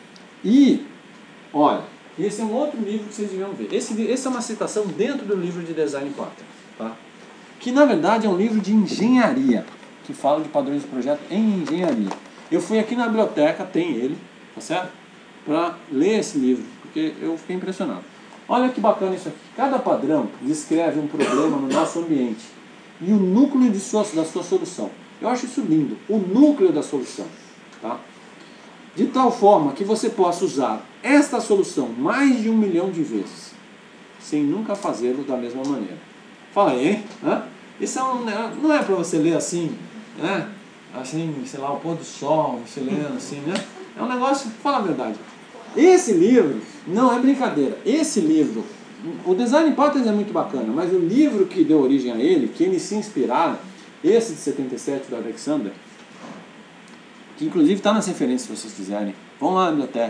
E, olha, esse é um outro livro que vocês deviam ver. Esse, esse é uma citação dentro do livro de Design Pattern, tá? Que na verdade é um livro de engenharia, que fala de padrões de projeto em engenharia. Eu fui aqui na biblioteca, tem ele, tá certo? Para ler esse livro, porque eu fiquei impressionado. Olha que bacana isso aqui. Cada padrão descreve um problema no nosso ambiente e o núcleo de sua, da sua solução. Eu acho isso lindo, o núcleo da solução, tá? De tal forma que você possa usar esta solução mais de um milhão de vezes, sem nunca fazê-lo da mesma maneira. Fala aí, hein? Hã? Isso é um, não é para você ler assim, né? Assim, sei lá, o pôr do sol, você lendo assim, né? É um negócio, fala a verdade. Esse livro, não é brincadeira, esse livro, o Design Patterns é muito bacana, mas o livro que deu origem a ele, que eles se inspiraram, esse de setenta e sete do Alexander, que inclusive está nas referências se vocês quiserem, vão lá na biblioteca.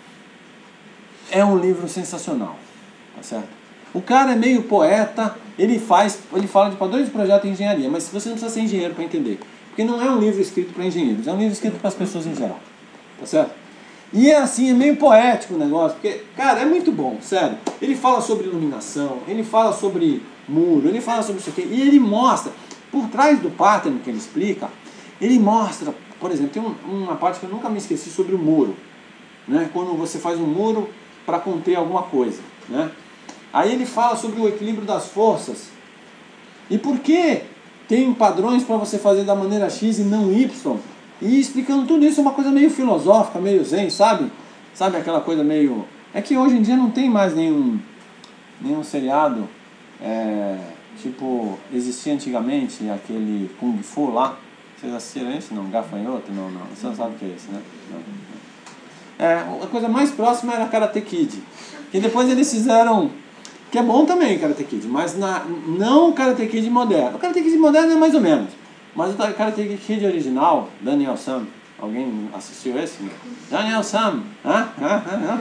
É um livro sensacional, tá certo? O cara é meio poeta, ele faz, ele fala de padrões de projeto em engenharia, mas você não precisa ser engenheiro para entender, porque não é um livro escrito para engenheiros, é um livro escrito para as pessoas em geral, tá certo? E é assim, é meio poético o negócio, porque, cara, é muito bom, sério. Ele fala sobre iluminação, ele fala sobre muro, ele fala sobre isso aqui, e ele mostra. Por trás do pattern que ele explica, ele mostra, por exemplo, tem um, uma parte que eu nunca me esqueci sobre o muro, né? Quando você faz um muro para conter alguma coisa, né? Aí ele fala sobre o equilíbrio das forças e por que tem padrões para você fazer da maneira X e não Y, e explicando tudo isso é uma coisa meio filosófica, meio zen, sabe? Sabe aquela coisa meio... É que hoje em dia não tem mais nenhum, nenhum seriado... É... Tipo, existia antigamente aquele Kung Fu lá. Vocês assistiram esse? Não, Gafanhoto? Não, não. Você não sabe o que é esse, né? Não. É, a coisa mais próxima era Karate Kid. Que depois eles fizeram... Que é bom também, Karate Kid. Mas na, não o Karate Kid moderno. O Karate Kid moderno é mais ou menos. Mas o Karate Kid original, Daniel Sam. Alguém assistiu esse? Não? Daniel Sam. Hã? Hã? Hã?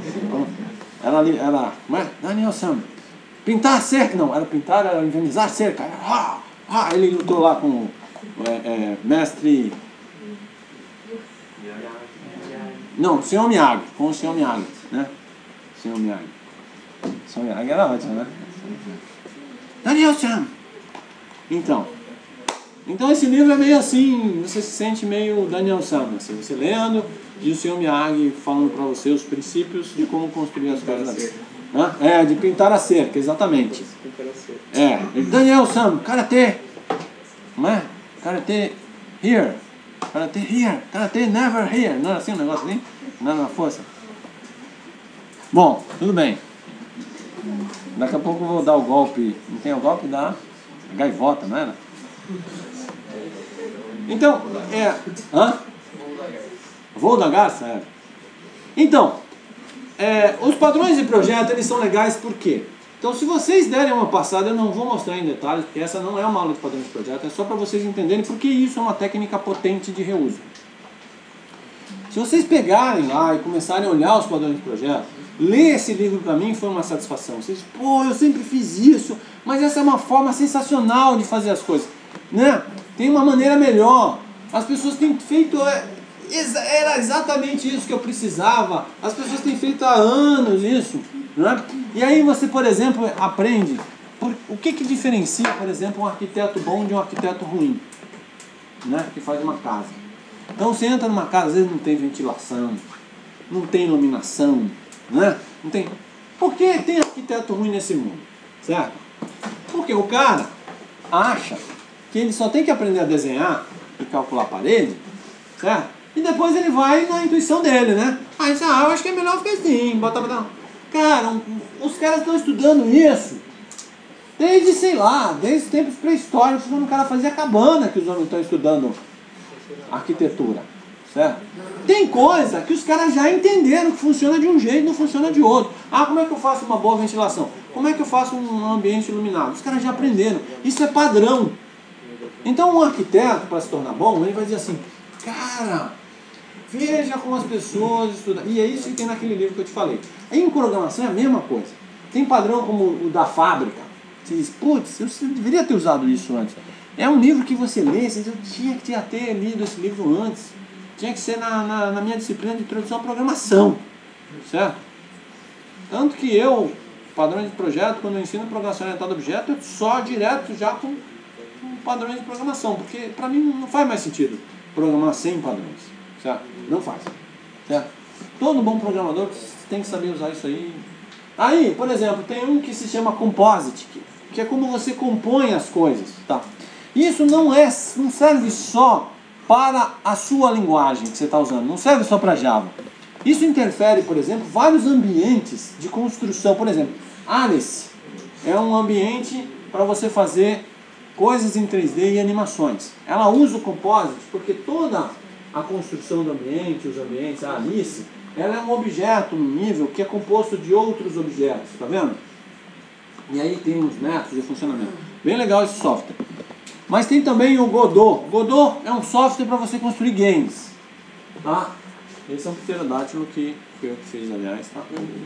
Ela ali, ela... Como é? Daniel Sam. Pintar cerca, não, era pintar, era envernizar cerca. Ah, ah, ele lutou lá com o é, é, mestre. Não, o senhor Miyagi, com o senhor Miyagi, né? O senhor Miyagi. O senhor Miyagi era ótimo, né? Daniel Sam! Então, Então esse livro é meio assim, você se sente meio Daniel Sam, assim, você lendo e o senhor Miyagi falando para você os princípios de como construir as coisas da vida. Hã? É, de pintar a cerca, exatamente. É, Daniel Sam, karatê, não é? Karatê here, karatê here, karatê never here, não é assim um negócio assim? Não é na força? Bom, tudo bem. Daqui a pouco eu vou dar o golpe, não tem o golpe da gaivota, não era? Então, é... Hã? Voo da garça? É. Então, é, os padrões de projeto, eles são legais por quê? Então, se vocês derem uma passada, eu não vou mostrar em detalhes, porque essa não é uma aula de padrões de projeto, é só para vocês entenderem porque isso é uma técnica potente de reuso. Se vocês pegarem lá e começarem a olhar os padrões de projeto, ler esse livro para mim foi uma satisfação. Vocês, pô, eu sempre fiz isso, mas essa é uma forma sensacional de fazer as coisas, né? Tem uma maneira melhor. As pessoas têm feito... Era exatamente isso que eu precisava. As pessoas têm feito há anos isso, né? E aí você, por exemplo, aprende por, o que que diferencia, por exemplo, um arquiteto bom de um arquiteto ruim, né? Que faz uma casa. Então você entra numa casa, às vezes não tem ventilação, não tem iluminação, né? Não tem... Por que tem arquiteto ruim nesse mundo? Certo? Porque o cara acha que ele só tem que aprender a desenhar e calcular a parede, certo? E depois ele vai na intuição dele, né? Aí você, ah, eu acho que é melhor ficar assim, bota, bota. Cara, um, os caras estão estudando isso desde, sei lá, desde tempos pré-históricos, quando o cara fazia cabana, que os homens estão estudando arquitetura, certo? Tem coisa que os caras já entenderam que funciona de um jeito e não funciona de outro. Ah, como é que eu faço uma boa ventilação? Como é que eu faço um ambiente iluminado? Os caras já aprenderam. Isso é padrão. Então um arquiteto, para se tornar bom, ele vai dizer assim, cara, veja como as pessoas estudam. E é isso que tem naquele livro que eu te falei. Em programação é a mesma coisa. Tem padrão como o da fábrica. Você diz, putz, eu deveria ter usado isso antes. É um livro que você lê, você diz, eu tinha que ter lido esse livro antes. Tinha que ser na, na, na minha disciplina de introdução à programação. Certo? Tanto que eu, padrões de projeto, quando eu ensino programação orientada a objeto, eu só direto já com, com padrões de programação. Porque para mim não faz mais sentido programar sem padrões. Certo? Não faz. Certo? Todo bom programador tem que saber usar isso aí. Aí, por exemplo, tem um que se chama Composite, que é como você compõe as coisas. Tá? Isso não, é, não serve só para a sua linguagem que você está usando, não serve só para Java. Isso interfere, por exemplo, vários ambientes de construção. Por exemplo, Alice é um ambiente para você fazer coisas em três D e animações. Ela usa o Composite porque toda a construção do ambiente, os ambientes, a Alice, ela é um objeto no nível que é composto de outros objetos, tá vendo? E aí tem os métodos de funcionamento. Bem legal esse software. Mas tem também o Godot. Godot é um software para você construir games. Tá? Esse é um pterodátilo que foi eu que fiz, aliás. Tá?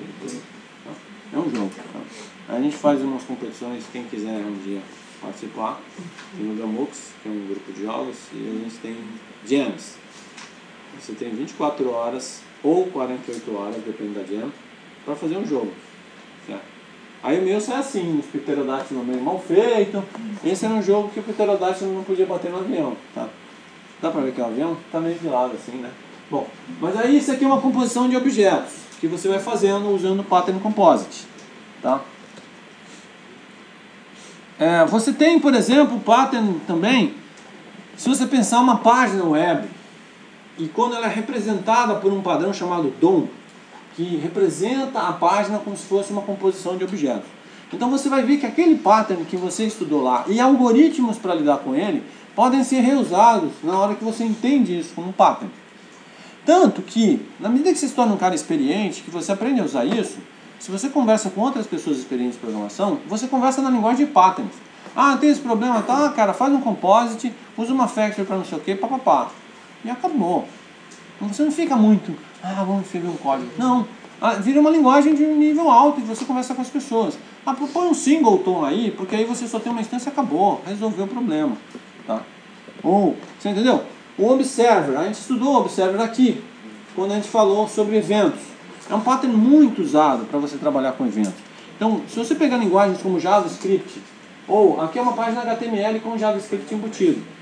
É um jogo. Tá? A gente faz umas competições, quem quiser um dia participar. Tem o Gamux, que é um grupo de jogos, e a gente tem jams. Você tem vinte e quatro horas ou quarenta e oito horas, depende da jam, para fazer um jogo. Certo? Aí o meu sai assim, os pterodátilos meio mal feito. Esse era um jogo que o pterodátilo não podia bater no avião. Tá? Dá pra ver que é o avião? Tá meio de lado assim, né? Bom, mas aí isso aqui é uma composição de objetos que você vai fazendo usando o Pattern Composite. Tá? É, você tem, por exemplo, o Pattern também, se você pensar uma página web, e quando ela é representada por um padrão chamado D O M, que representa a página como se fosse uma composição de objetos. Então você vai ver que aquele pattern que você estudou lá e algoritmos para lidar com ele podem ser reusados na hora que você entende isso como um pattern. Tanto que, na medida que você se torna um cara experiente, que você aprende a usar isso, se você conversa com outras pessoas experientes em programação, você conversa na linguagem de patterns. Ah, tem esse problema, tá, cara, faz um composite, usa uma factory para não sei o que, papapá. E acabou. Você não fica muito, ah, vamos escrever um código. Não, ah, vira uma linguagem de um nível alto e você conversa com as pessoas. Ah, põe um singleton aí, porque aí você só tem uma instância e acabou, resolveu o problema. Tá? Ou, você entendeu? O Observer, a gente estudou o Observer aqui, quando a gente falou sobre eventos. É um pattern muito usado para você trabalhar com eventos. Então, se você pegar linguagens como JavaScript, ou aqui é uma página H T M L com JavaScript embutido.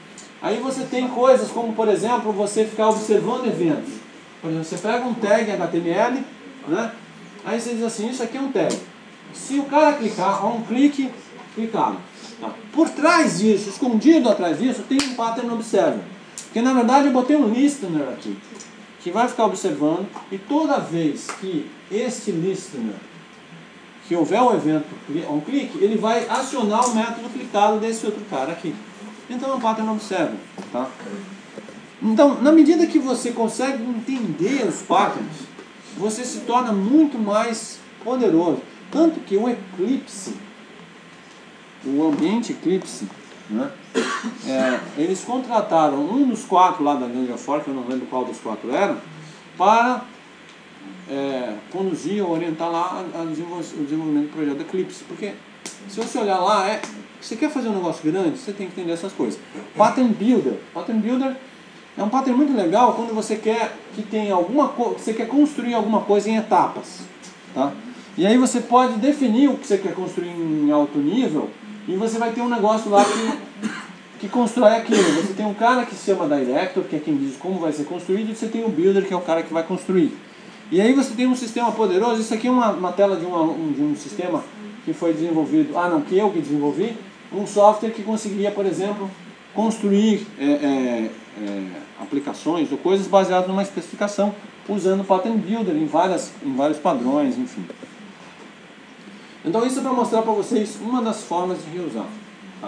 Aí você tem coisas como, por exemplo, você ficar observando eventos. Por exemplo, você pega um tag H T M L, né? Aí você diz assim, isso aqui é um tag. Se o cara clicar, um clique, clicado. Tá? Por trás disso, escondido atrás disso, tem um pattern observer. Porque na verdade eu botei um listener aqui, que vai ficar observando, e toda vez que este listener, que houver um evento, um clique, ele vai acionar o método clicado desse outro cara aqui. Então é um pattern observer. Tá? Então, na medida que você consegue entender os patterns, você se torna muito mais poderoso. Tanto que o Eclipse, o ambiente Eclipse, né, é, eles contrataram um dos quatro lá da Ninja Fork, eu não lembro qual dos quatro era, para é, conduzir ou orientar lá a, a desenvol o desenvolvimento do projeto Eclipse. Porque se você olhar lá, é, você quer fazer um negócio grande, você tem que entender essas coisas. Pattern Builder. Pattern Builder é um pattern muito legal quando você quer que tenha alguma coisa, você quer construir alguma coisa em etapas. Tá? E aí você pode definir o que você quer construir em alto nível e você vai ter um negócio lá que, que constrói aquilo. Você tem um cara que se chama Director, que é quem diz como vai ser construído, e você tem o Builder, que é o cara que vai construir. E aí você tem um sistema poderoso. Isso aqui é uma, uma tela de, uma, um, de um sistema que foi desenvolvido, ah não, que eu que desenvolvi, um software que conseguia, por exemplo, construir é, é, é, aplicações ou coisas baseadas numa especificação, usando o Pattern Builder em, várias, em vários padrões, enfim. Então isso é para mostrar para vocês uma das formas de reusar. Tá?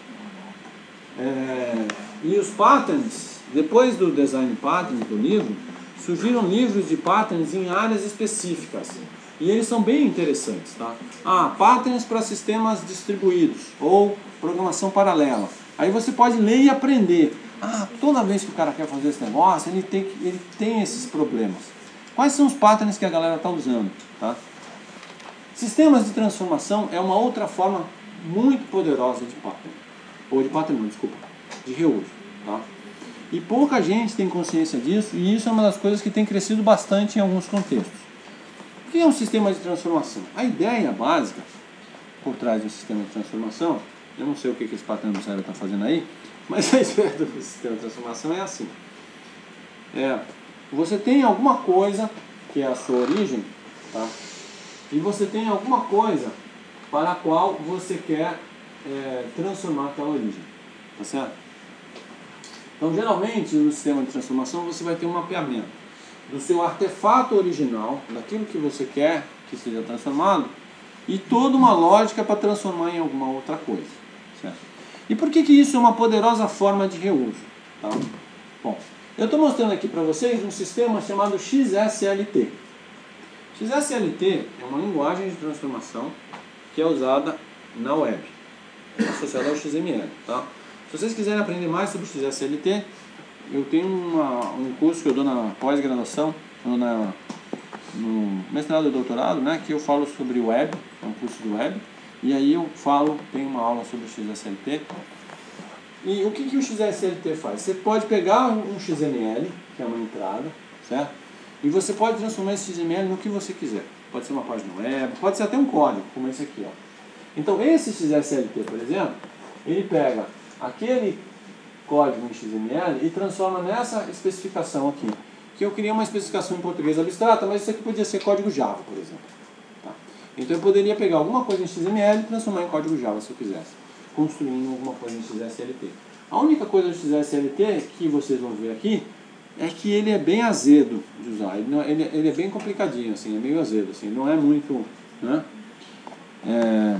É, e os patterns, depois do Design Patterns do livro, surgiram livros de patterns em áreas específicas. E eles são bem interessantes. Tá? Ah, patterns para sistemas distribuídos ou programação paralela. Aí você pode ler e aprender. Ah, toda vez que o cara quer fazer esse negócio, ele tem, ele tem esses problemas. Quais são os patterns que a galera está usando? Tá? Sistemas de transformação é uma outra forma muito poderosa de pattern. Ou de pattern, não, desculpa. De reuso. Tá? E pouca gente tem consciência disso, e isso é uma das coisas que tem crescido bastante em alguns contextos. O que é um sistema de transformação? A ideia básica por trás de um sistema de transformação, eu não sei o que esse pattern do cérebro está fazendo aí, mas a ideia do sistema de transformação é assim. É, você tem alguma coisa que é a sua origem, tá? E você tem alguma coisa para a qual você quer é, transformar aquela origem. Tá certo? Então, geralmente, no sistema de transformação, você vai ter um mapeamento do seu artefato original, daquilo que você quer que seja transformado, e toda uma lógica para transformar em alguma outra coisa. Certo? E por que que isso é uma poderosa forma de reuso? Tá? Bom, eu estou mostrando aqui para vocês um sistema chamado X S L T. X S L T é uma linguagem de transformação que é usada na web, associada ao X M L. Tá? Se vocês quiserem aprender mais sobre X S L T, eu tenho uma, um curso que eu dou na pós-graduação, na, no mestrado e doutorado, né, que eu falo sobre web, é um curso de web, e aí eu falo, tenho uma aula sobre o X S L T. E o que, que o X S L T faz? Você pode pegar um X M L, que é uma entrada, certo? E você pode transformar esse X M L no que você quiser. Pode ser uma página web, pode ser até um código, como esse aqui. Ó. Então esse X S L T, por exemplo, ele pega aquele código em X M L e transforma nessa especificação aqui. Que eu queria uma especificação em português abstrata, mas isso aqui podia ser código Java, por exemplo. Tá? Então eu poderia pegar alguma coisa em X M L e transformar em código Java se eu quisesse, construindo alguma coisa em X S L T. A única coisa do X S L T que vocês vão ver aqui é que ele é bem azedo de usar. Ele, não, ele, ele é bem complicadinho, assim, é meio azedo, assim, não é muito... Né? É...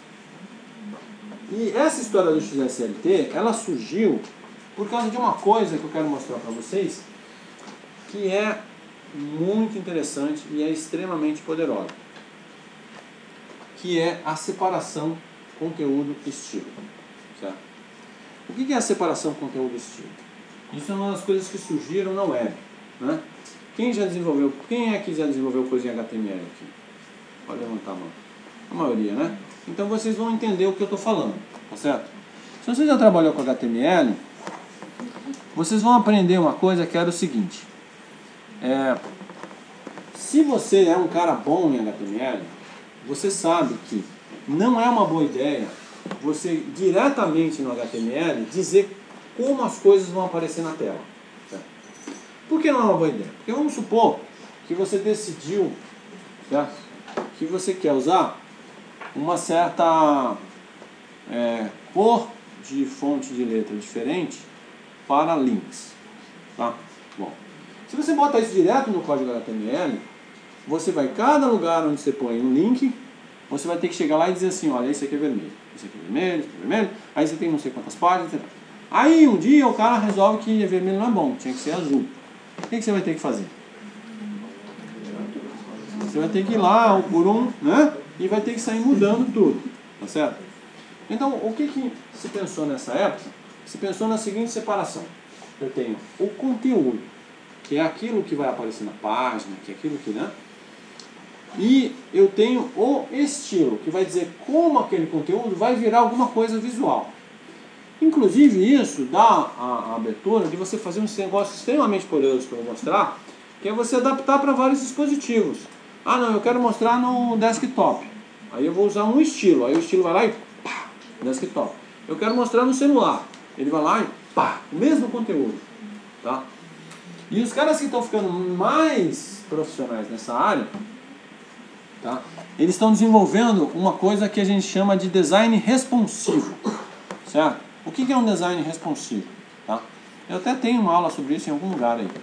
E essa história do X S L T, ela surgiu por causa de uma coisa que eu quero mostrar para vocês, que é muito interessante e é extremamente poderosa, que é a separação conteúdo-estilo. Certo? O que é a separação conteúdo-estilo? Isso é uma das coisas que surgiram na web. Né? Quem já desenvolveu, quem é que já desenvolveu coisa em H T M L aqui? Pode levantar a mão. A maioria, né? Então vocês vão entender o que eu estou falando, tá certo? Se você já trabalhou com H T M L, vocês vão aprender uma coisa que era o seguinte. É, se você é um cara bom em H T M L, você sabe que não é uma boa ideia você diretamente no H T M L dizer como as coisas vão aparecer na tela. Certo? Por que não é uma boa ideia? Porque vamos supor que você decidiu, certo? Que você quer usar uma certa é, cor de fonte de letra diferente para links. Tá? Bom, se você botar isso direto no código H T M L, você vai, cada lugar onde você põe um link, você vai ter que chegar lá e dizer assim, olha, esse aqui é vermelho, esse aqui é vermelho, esse aqui é vermelho, aí você tem não sei quantas páginas, etcétera. Aí um dia o cara resolve que vermelho não é bom, tinha que ser azul. O que, que você vai ter que fazer? Você vai ter que ir lá, um por um, né? E vai ter que sair mudando tudo, tá certo? Então, o que, que se pensou nessa época? Se pensou na seguinte separação. Eu tenho o conteúdo, que é aquilo que vai aparecer na página, que é aquilo que, né? E eu tenho o estilo, que vai dizer como aquele conteúdo vai virar alguma coisa visual. Inclusive isso dá a, a abertura de você fazer um negócio extremamente poderoso que eu vou mostrar, que é você adaptar para vários dispositivos. Ah não, eu quero mostrar no desktop. Aí eu vou usar um estilo, aí o estilo vai lá e pá, desktop. Eu quero mostrar no celular. Ele vai lá e pá, o mesmo conteúdo. Tá? E os caras que estão ficando mais profissionais nessa área, tá? Eles estão desenvolvendo uma coisa que a gente chama de design responsivo. Certo? O que é um design responsivo? Tá? Eu até tenho uma aula sobre isso em algum lugar aí.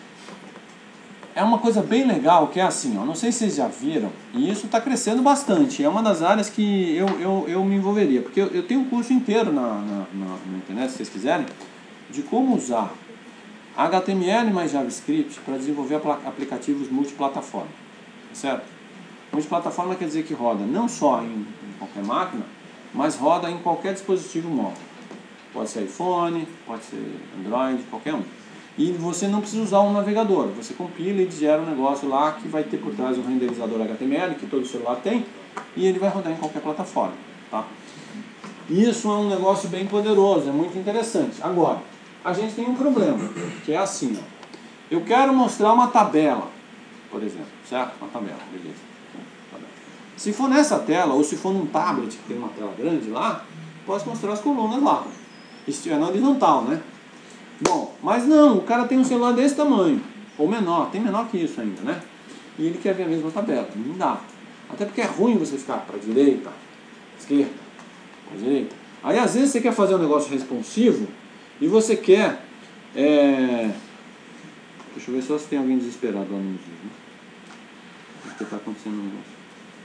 É uma coisa bem legal que é assim, ó, não sei se vocês já viram, e isso está crescendo bastante, é uma das áreas que eu, eu, eu me envolveria, porque eu, eu tenho um curso inteiro na, na, na, na internet, se vocês quiserem, de como usar H T M L mais JavaScript para desenvolver aplicativos multiplataforma, certo? Multiplataforma quer dizer que roda não só em, em qualquer máquina, mas roda em qualquer dispositivo móvel. Pode ser iPhone, pode ser Android, qualquer um. E você não precisa usar um navegador, você compila e gera um negócio lá que vai ter por trás um renderizador H T M L, que todo celular tem, e ele vai rodar em qualquer plataforma. Tá? Isso é um negócio bem poderoso, é muito interessante. Agora, a gente tem um problema, que é assim, ó. Eu quero mostrar uma tabela, por exemplo, certo? Uma tabela, beleza. Se for nessa tela, ou se for num tablet que tem uma tela grande lá, posso mostrar as colunas lá. Isso é na horizontal, né? Bom, mas não, o cara tem um celular desse tamanho, ou menor, tem menor que isso ainda, né? E ele quer ver a mesma tabela, não dá. Até porque é ruim você ficar para direita, esquerda, para direita. Aí às vezes você quer fazer um negócio responsivo e você quer... É... Deixa eu ver só se tem alguém desesperado lá no museu, né? Acho que está acontecendo um negócio.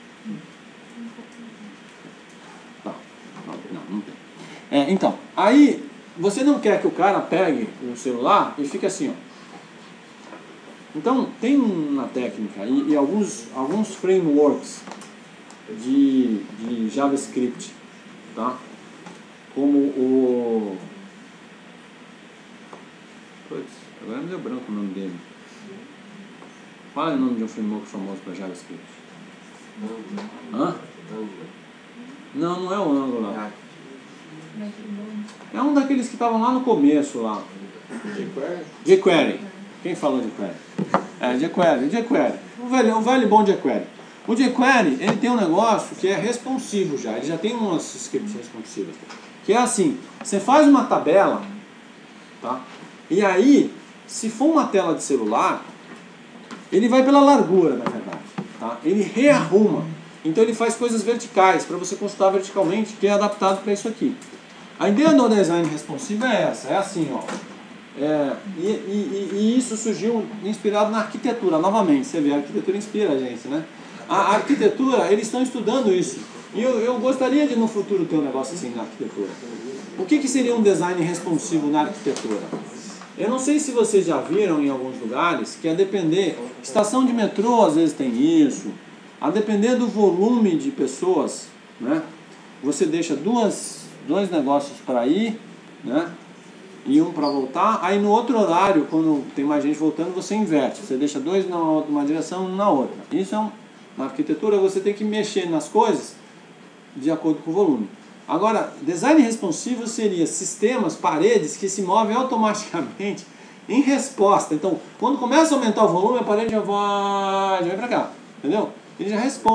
Tá, não, não tem. É, então, aí você não quer que o cara pegue o celular e fique assim, ó. Então, tem uma técnica e, e alguns, alguns frameworks de, de JavaScript, tá? Como o... Putz, agora me deu branco o nome dele. Fala o nome de um framework famoso para JavaScript. Hã? Não, não é o Angular. É um daqueles que estavam lá no começo lá. jQuery? jQuery. Quem falou jQuery? É, jQuery. jQuery. O velho, o velho bom jQuery. O jQuery, ele tem um negócio que é responsivo já. Ele já tem umas scripts responsivas. Que é assim, você faz uma tabela, tá? E aí, se for uma tela de celular, ele vai pela largura, na verdade. Tá? Ele rearruma. Então ele faz coisas verticais, para você consultar verticalmente, que é adaptado para isso aqui. A ideia do design responsivo é essa, é assim, ó. É, e, e, e isso surgiu inspirado na arquitetura, novamente, você vê, a arquitetura inspira a gente, né? A, a arquitetura, eles estão estudando isso. E eu, eu gostaria de no futuro ter um negócio assim na arquitetura. O que, que seria um design responsivo na arquitetura? Eu não sei se vocês já viram em alguns lugares que a depender, estação de metrô às vezes tem isso, a depender do volume de pessoas, né, você deixa duas, dois negócios para ir, né, e um para voltar, aí no outro horário, quando tem mais gente voltando, você inverte, você deixa dois numa direção e um na outra. Isso é um, na arquitetura você tem que mexer nas coisas de acordo com o volume. Agora, design responsivo seria sistemas, paredes que se movem automaticamente em resposta. Então, quando começa a aumentar o volume, a parede já vai, já vai para cá, entendeu? Ele já responde.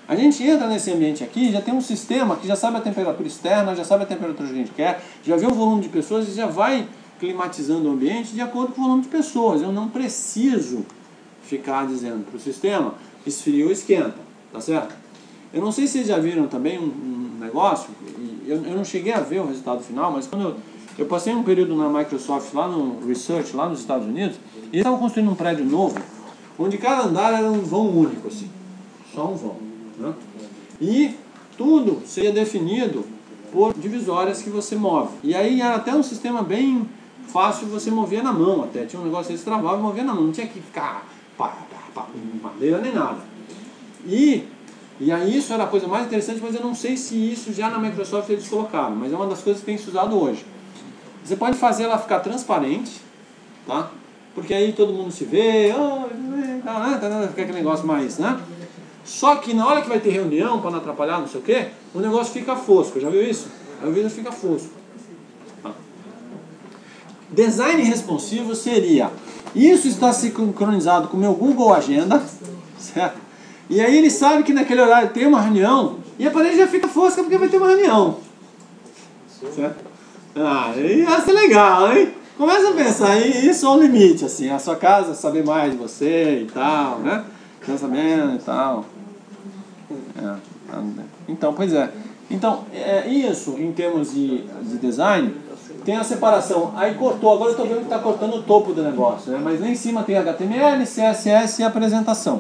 A gente entra nesse ambiente aqui, já tem um sistema que já sabe a temperatura externa, já sabe a temperatura que a gente quer, já vê o volume de pessoas e já vai climatizando o ambiente de acordo com o volume de pessoas. Eu não preciso ficar dizendo para o sistema esfria ou esquenta, tá certo? Eu não sei se vocês já viram também um, um negócio, e eu, eu não cheguei a ver o resultado final, mas quando eu, eu passei um período na Microsoft, lá no Research, lá nos Estados Unidos, e eles estavam construindo um prédio novo, onde cada andar era um vão único, assim, só um vão, né? E tudo seria definido por divisórias que você move. E aí era até um sistema bem fácil, você movia na mão até, tinha um negócio que você travava e movia na mão, não tinha que ficar pá, pá, pá, com madeira nem nada. E, e aí isso era a coisa mais interessante, mas eu não sei se isso já na Microsoft eles colocaram, mas é uma das coisas que tem se usado hoje. Você pode fazer ela ficar transparente, tá? Porque aí todo mundo se vê, oh, fica aquele negócio mais, né? Só que na hora que vai ter reunião, para não atrapalhar, não sei o quê, o negócio fica fosco, já viu isso? Aí o vídeo fica fosco. Tá. Design responsivo seria, isso está sincronizado com o meu Google Agenda, certo? E aí ele sabe que naquele horário tem uma reunião, e a parede já fica fosca porque vai ter uma reunião. Certo? Ah, ia ser legal, hein? Começa a pensar, isso é o limite, assim, a sua casa saber mais de você e tal, né? Pensamento e tal. É, então, pois é. Então, é, isso em termos de, de design, tem a separação. Aí cortou, agora eu estou vendo que está cortando o topo do negócio, né? Mas lá em cima tem H T M L, C S S e apresentação.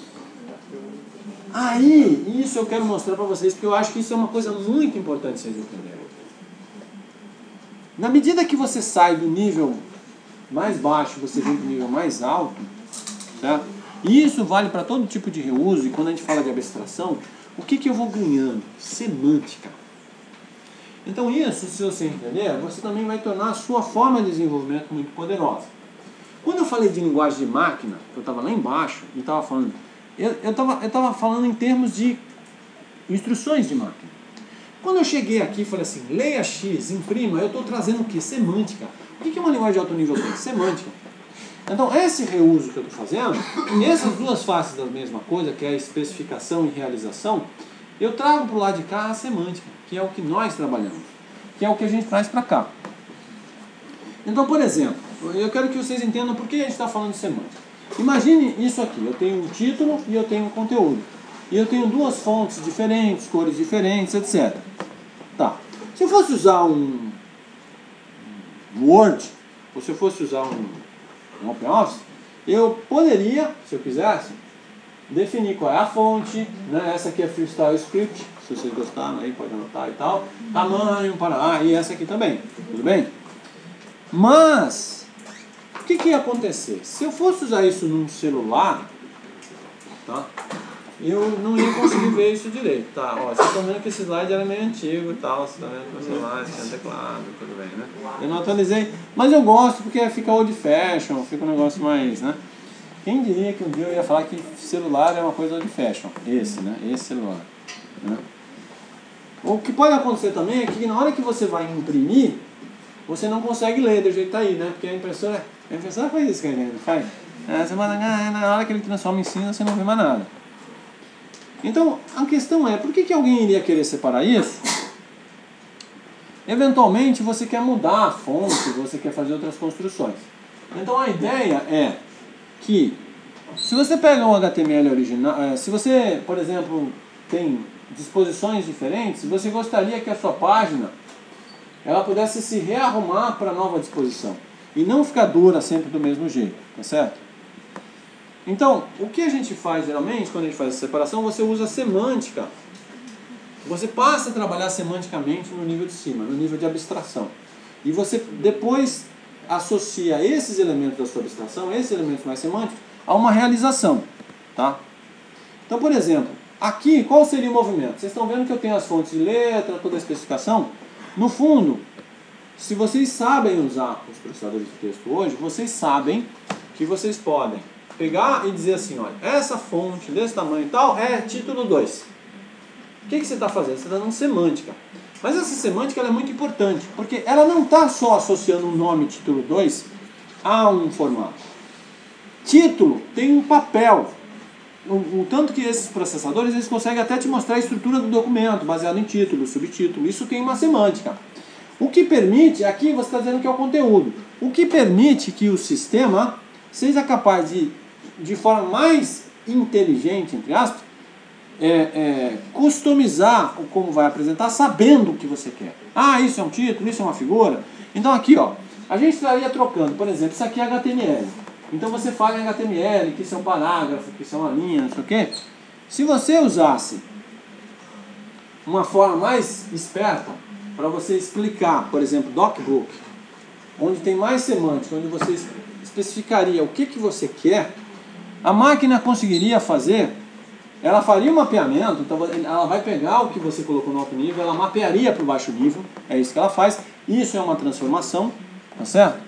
Aí, isso eu quero mostrar para vocês, porque eu acho que isso é uma coisa muito importante vocês entenderem. Na medida que você sai do nível mais baixo, você vem para o nível mais alto, certo? E isso vale para todo tipo de reuso, e quando a gente fala de abstração, o que, que eu vou ganhando? Semântica. Então isso, se você entender, você também vai tornar a sua forma de desenvolvimento muito poderosa. Quando eu falei de linguagem de máquina, eu estava lá embaixo e estava falando, eu estava eu tava falando em termos de instruções de máquina. Quando eu cheguei aqui e falei assim, leia X, imprima, eu estou trazendo o quê? Semântica. O que, que uma linguagem de alto nível tem? Semântica. Então, esse reuso que eu estou fazendo, essas duas faces da mesma coisa, que é a especificação e realização, eu trago para o lado de cá a semântica, que é o que nós trabalhamos, que é o que a gente traz para cá. Então, por exemplo, eu quero que vocês entendam por que a gente está falando de semântica. Imagine isso aqui, eu tenho um título e eu tenho um conteúdo. E eu tenho duas fontes diferentes, cores diferentes, etcétera. Tá. Se eu fosse usar um Word, ou se eu fosse usar um um OpenOffice, eu poderia, se eu quisesse, definir qual é a fonte, né? Essa aqui é Freestyle Script, se vocês gostaram aí pode anotar e tal, tamanho, para, ah, e essa aqui também, tudo bem? Mas, o que, que ia acontecer? Se eu fosse usar isso num celular, tá? Eu não ia conseguir ver isso direito, tá? Ó, vocês estão vendo que esse slide era meio antigo e tal, vocês estão vendo que o celular tinha teclado, tudo bem, né? Eu não atualizei, mas eu gosto porque fica old fashion, fica um negócio mais, né? Quem diria que um dia eu ia falar que celular é uma coisa old fashion? Esse, né? Esse celular. Né? O que pode acontecer também é que na hora que você vai imprimir, você não consegue ler do jeito que tá aí, né? Porque a impressora, a impressora faz isso que a gente faz. É, você manda, na hora que ele transforma em cinza, você não vê mais nada. Então, a questão é, por que, que alguém iria querer separar isso? Eventualmente, você quer mudar a fonte, você quer fazer outras construções. Então, a ideia é que, se você pega um H T M L original, se você, por exemplo, tem disposições diferentes, você gostaria que a sua página ela pudesse se rearrumar para a nova disposição e não ficar dura sempre do mesmo jeito, tá certo? Então, o que a gente faz geralmente, quando a gente faz essa separação, você usa semântica. Você passa a trabalhar semanticamente no nível de cima, no nível de abstração. E você depois associa esses elementos da sua abstração, esses elementos mais semânticos, a uma realização. Tá? Então, por exemplo, aqui, qual seria o movimento? Vocês estão vendo que eu tenho as fontes de letra, toda a especificação. No fundo, se vocês sabem usar os processadores de texto hoje, vocês sabem que vocês podem pegar e dizer assim, olha, essa fonte desse tamanho e tal é título dois. O que, que você está fazendo? Você está dando semântica. Mas essa semântica ela é muito importante, porque ela não está só associando o nome título dois a um formato. Título tem um papel. o, o tanto que esses processadores eles conseguem até te mostrar a estrutura do documento, baseado em título, subtítulo. Isso tem uma semântica. O que permite, aqui você está dizendo que é o conteúdo, o que permite que o sistema seja capaz de, de forma mais inteligente, entre aspas, é, é, customizar o como vai apresentar, sabendo o que você quer. Ah, isso é um título, isso é uma figura. Então aqui, ó, a gente estaria trocando, por exemplo, isso aqui é H T M L. Então você fala em H T M L, que isso é um parágrafo, que isso é uma linha, não sei o quê. Se você usasse uma forma mais esperta para você explicar, por exemplo, DocBook, onde tem mais semântica, onde você especificaria o que, que você quer, a máquina conseguiria fazer, ela faria um mapeamento, então ela vai pegar o que você colocou no alto nível, ela mapearia para o baixo nível, é isso que ela faz, isso é uma transformação, tá certo?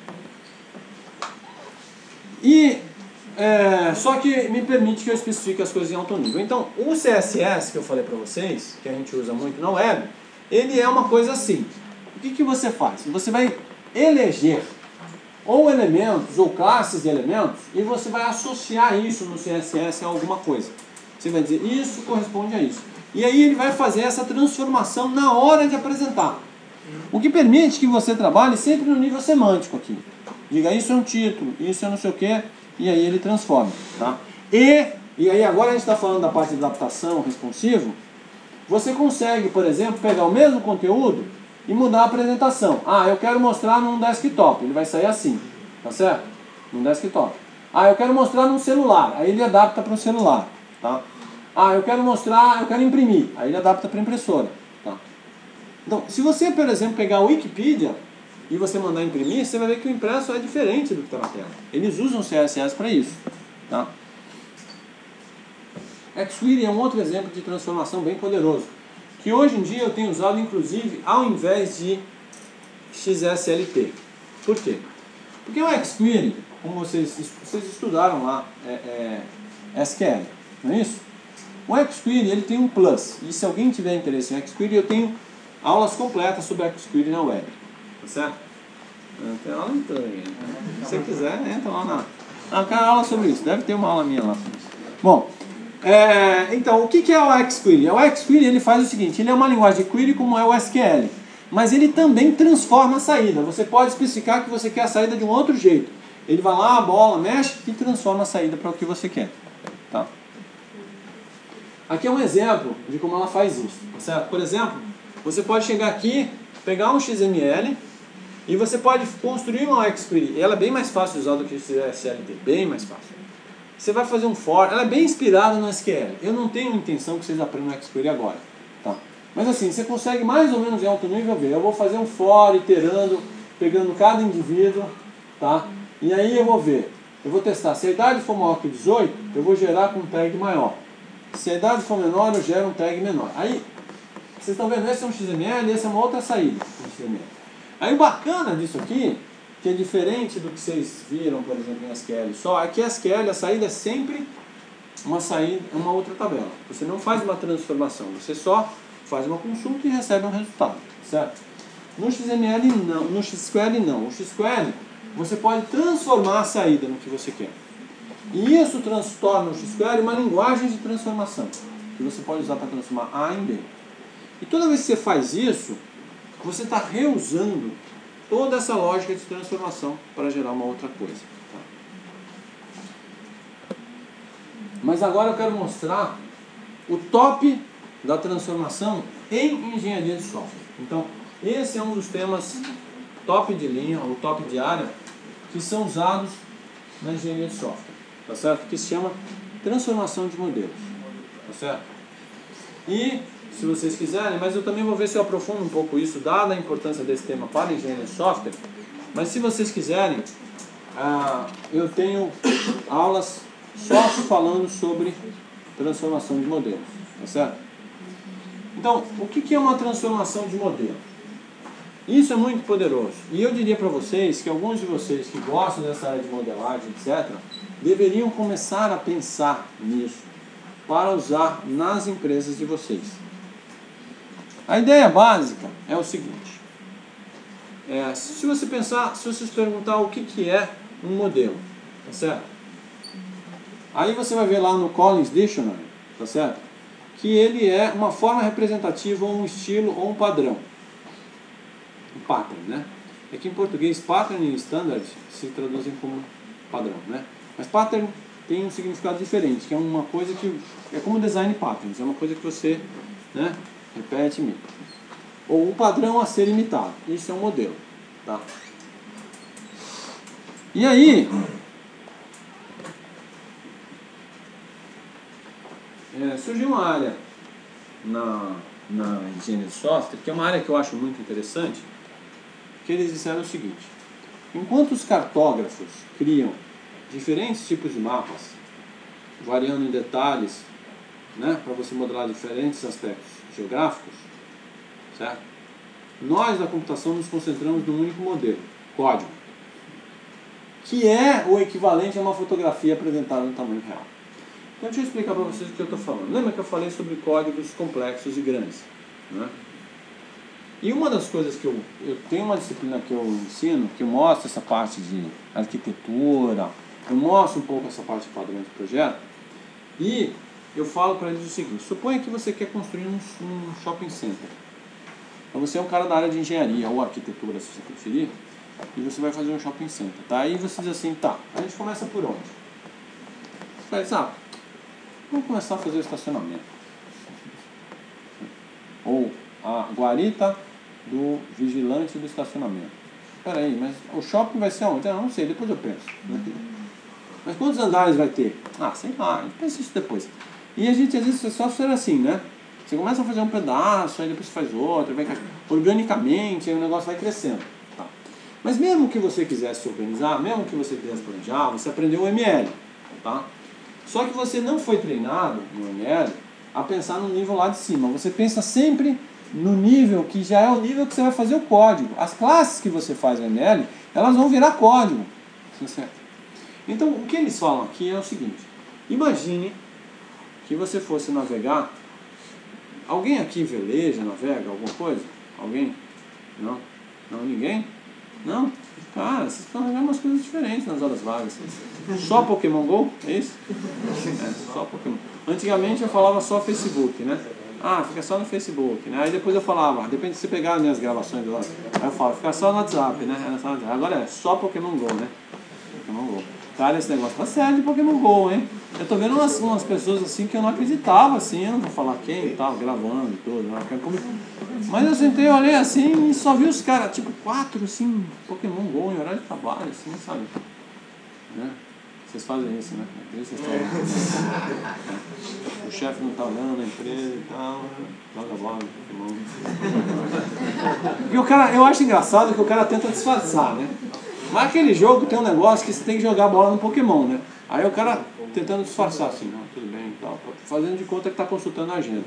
E, é, só que me permite que eu especifique as coisas em alto nível. Então, o C S S que eu falei para vocês, que a gente usa muito na web, ele é uma coisa assim. O que, que você faz? Você vai eleger ou elementos ou classes de elementos e você vai associar isso no C S S a alguma coisa. Você vai dizer, isso corresponde a isso. E aí ele vai fazer essa transformação na hora de apresentar. O que permite que você trabalhe sempre no nível semântico aqui. Diga, isso é um título, isso é não sei o que, e aí ele transforma. Tá? E, e aí agora a gente está falando da parte de adaptação responsivo. Você consegue, por exemplo, pegar o mesmo conteúdo e mudar a apresentação. Ah, eu quero mostrar num desktop, ele vai sair assim, tá certo? Num desktop. Ah, eu quero mostrar num celular, aí ele adapta para o celular. Tá? Ah, eu quero mostrar, eu quero imprimir, aí ele adapta para a impressora. Tá? Então, se você, por exemplo, pegar o Wikipedia e você mandar imprimir, você vai ver que o impresso é diferente do que está na tela. Eles usam C S S para isso. Tá? XQuery é um outro exemplo de transformação bem poderoso, que hoje em dia eu tenho usado inclusive ao invés de X S L T. Por quê? Porque o XQuery, como vocês, vocês estudaram lá, é, é S Q L, não é isso? O XQuery ele tem um plus, e se alguém tiver interesse em XQuery, eu tenho aulas completas sobre XQuery na web, tá certo? Tem aula inteira. Se você quiser, entra lá na... Ah, eu quero aula sobre isso, deve ter uma aula minha lá. Bom, é, então, o que é o XQuery? O XQuery ele faz o seguinte, ele é uma linguagem de query como é o S Q L, mas ele também transforma a saída. Você pode especificar que você quer a saída de um outro jeito. Ele vai lá, bola, mexe e transforma a saída para o que você quer. Tá? Aqui é um exemplo de como ela faz isso. Tá certo? Por exemplo, você pode chegar aqui, pegar um X M L e você pode construir uma XQuery. Ela é bem mais fácil de usar do que o S L T, bem mais fácil. Você vai fazer um for, ela é bem inspirada no S Q L. Eu não tenho intenção que vocês aprendam XQuery agora. Tá? Mas assim, você consegue mais ou menos em alto nível ver. Eu vou fazer um for iterando, pegando cada indivíduo, tá? E aí eu vou ver. Eu vou testar. Se a idade for maior que dezoito, eu vou gerar com um tag maior. Se a idade for menor, eu gero um tag menor. Aí, vocês estão vendo, esse é um X M L e essa é uma outra saída. Um X M L. Aí o bacana disso aqui, que é diferente do que vocês viram, por exemplo, em S Q L só, é que S Q L, a saída é sempre uma saída, uma outra tabela. Você não faz uma transformação, você só faz uma consulta e recebe um resultado, certo? No X M L não, no X Q L não. O X Q L, você pode transformar a saída no que você quer. E isso transforma o X Q L uma linguagem de transformação, que você pode usar para transformar A em B. E toda vez que você faz isso, você está reusando toda essa lógica de transformação para gerar uma outra coisa. Tá? Mas agora eu quero mostrar o top da transformação em engenharia de software. Então, esse é um dos temas top de linha, ou top de área, que são usados na engenharia de software, tá certo? Que se chama transformação de modelos, tá certo? E, se vocês quiserem, mas eu também vou ver se eu aprofundo um pouco isso, dada a importância desse tema para a engenharia de software, mas se vocês quiserem, ah, eu tenho aulas só falando sobre transformação de modelos, tá certo? Então, o que é uma transformação de modelo? Isso é muito poderoso. E eu diria para vocês que alguns de vocês que gostam dessa área de modelagem, etcétera, deveriam começar a pensar nisso para usar nas empresas de vocês. A ideia básica é o seguinte. É, se você pensar, se você se perguntar o que, que é um modelo, tá certo? Aí você vai ver lá no Collins Dictionary, tá certo? Que ele é uma forma representativa, ou um estilo, ou um padrão. Um pattern, né? É que em português pattern e standard se traduzem como padrão, né? Mas pattern tem um significado diferente, que é uma coisa que é como design patterns, é uma coisa que você, né, repete e imita. Ou um padrão a ser imitado. Isso é um modelo, tá? E aí, é, surgiu uma área na, na engenharia de software, que é uma área que eu acho muito interessante, que eles disseram o seguinte: enquanto os cartógrafos criam diferentes tipos de mapas, variando em detalhes, né, para você modelar diferentes aspectos geográficos, certo? Nós da computação nos concentramos num único modelo, código, que é o equivalente a uma fotografia apresentada no tamanho real. Então deixa eu explicar para vocês o que eu estou falando. Lembra que eu falei sobre códigos complexos e grandes, né? E uma das coisas que eu, eu tenho uma disciplina que eu ensino, que eu mostro essa parte de arquitetura, eu mostro um pouco essa parte de padrão de projeto, e eu falo para eles o seguinte: suponha que você quer construir um, um shopping center. Então você é um cara da área de engenharia ou arquitetura, se você preferir, e você vai fazer um shopping center, tá? Aí você diz assim: tá, a gente começa por onde? Você vai dizer: ah, vamos começar a fazer o estacionamento. Ou a guarita do vigilante do estacionamento. Espera aí, mas o shopping vai ser onde? Eu não sei, depois eu penso. Mas quantos andares vai ter? Ah, sei lá, a gente pensa isso depois. E a gente, às vezes, é só ser assim, né? Você começa a fazer um pedaço, aí depois faz outro, vai organicamente, aí o negócio vai crescendo. Tá? Mas mesmo que você quisesse se organizar, mesmo que você quisesse planejar, você aprendeu o M L. Tá? Só que você não foi treinado no M L a pensar no nível lá de cima. Você pensa sempre no nível que já é o nível que você vai fazer o código. As classes que você faz no M L, elas vão virar código. Certo? Então, o que eles falam aqui é o seguinte: imagine que você fosse navegar. Alguém aqui veleja, navega, alguma coisa? Alguém? Não? Não, ninguém? Não? Cara, vocês estão navegando umas coisas diferentes nas horas vagas. Só Pokémon GO? É isso? É, só Pokémon. Antigamente eu falava só Facebook, né? Ah, fica só no Facebook, né? Aí depois eu falava, depende se você pegar as minhas gravações lá. Aí eu falo, fica só no WhatsApp, né? Agora é só Pokémon GO, né? Pokémon GO. Cara, esse negócio tá sério de Pokémon GO, hein? Eu tô vendo umas, umas pessoas assim que eu não acreditava, assim, eu não vou falar quem e tal, gravando e tudo, né? Mas eu sentei, eu olhei assim e só vi os caras, tipo, quatro, assim, Pokémon GO em horário de trabalho, assim, sabe? Né? Vocês fazem isso, né? Vocês o chefe não tá olhando na empresa e tal, joga bola, Pokémon. E o cara, eu acho engraçado que o cara tenta disfarçar, né? Mas aquele jogo tem um negócio que você tem que jogar bola no Pokémon, né? Aí o cara tentando disfarçar assim, não, tudo bem e tal, fazendo de conta que tá consultando a agenda.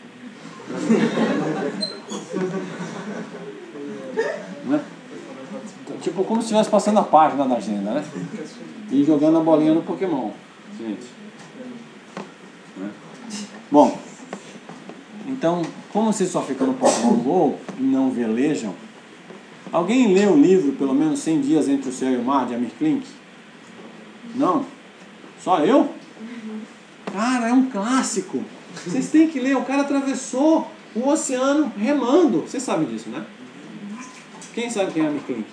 Né? Tipo, como se estivesse passando a página da agenda, né? E jogando a bolinha no Pokémon. Gente. Né? Bom, então, como vocês só ficam no Pokémon GO e não velejam, alguém leu o livro, pelo menos cem dias entre o Céu e o Mar, de Amir Klink? Não? Só eu? Cara, é um clássico. Vocês têm que ler. O cara atravessou o oceano remando. Vocês sabem disso, né? Quem sabe quem é Amir Klink?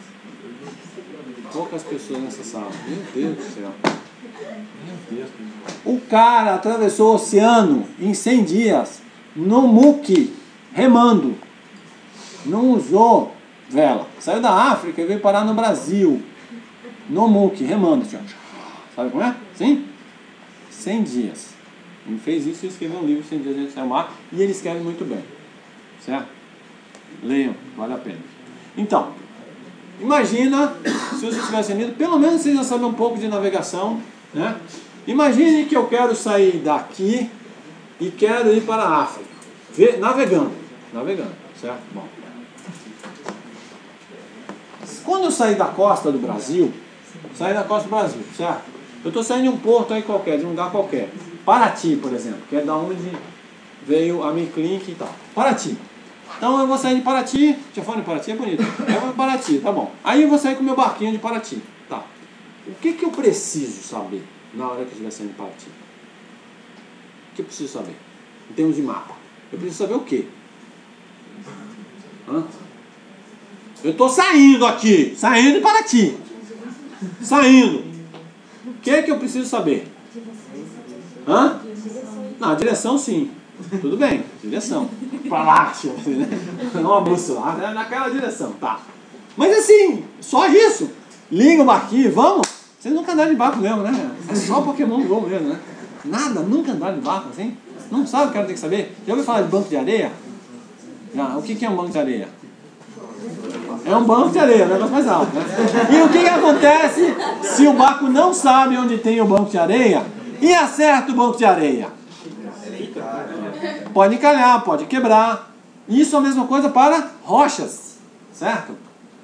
Poucas pessoas nessa sala. Meu Deus do céu. Meu Deus. O cara atravessou o oceano em cem dias no muque, remando. Não usou vela. Saiu da África e veio parar no Brasil. No muque, remando. Sabe como é? Sim? cem dias. Ele fez isso e escreveu um livro, cem dias entre o céu e o mar, e ele escreve muito bem. Certo? Leiam, vale a pena. Então, imagina, se vocês tivessem lido, pelo menos vocês já sabem um pouco de navegação, né? Imagine que eu quero sair daqui e quero ir para a África. Vê, navegando. Navegando, certo? Bom. Quando eu sair da costa do Brasil, sair da costa do Brasil, certo? Eu estou saindo de um porto aí qualquer, de um lugar qualquer. Paraty, por exemplo, que é da onde veio a Amir Klink e tal. Paraty. Então eu vou sair de Paraty. Já falou de Paraty? É bonito. Eu vou de Paraty, tá bom. Aí eu vou sair com o meu barquinho de Paraty. Tá. O que que eu preciso saber? na hora que estiver saindo para ti? O que eu preciso saber? Em termos de mapa. Eu preciso saber o quê? Hã? Eu estou saindo aqui, saindo para ti. Saindo. O que é que eu preciso saber? Hã? Não, direção sim. Tudo bem, direção. Para lá, né? Não uma bússola, né? Naquela direção, tá. Mas assim, só isso. Liga o barquinho, vamos. Vocês nunca andaram de barco mesmo, né? É só Pokémon Go mesmo, né? Nada, nunca andaram de barco assim. Não sabe o que o cara tem que saber? Já ouviu falar de banco de areia? Já. O que é um banco de areia? É um banco de areia, né? Mais alto, né? E o que, que acontece se o barco não sabe onde tem o banco de areia e acerta o banco de areia? Pode encalhar, pode quebrar. Isso é a mesma coisa para rochas, certo?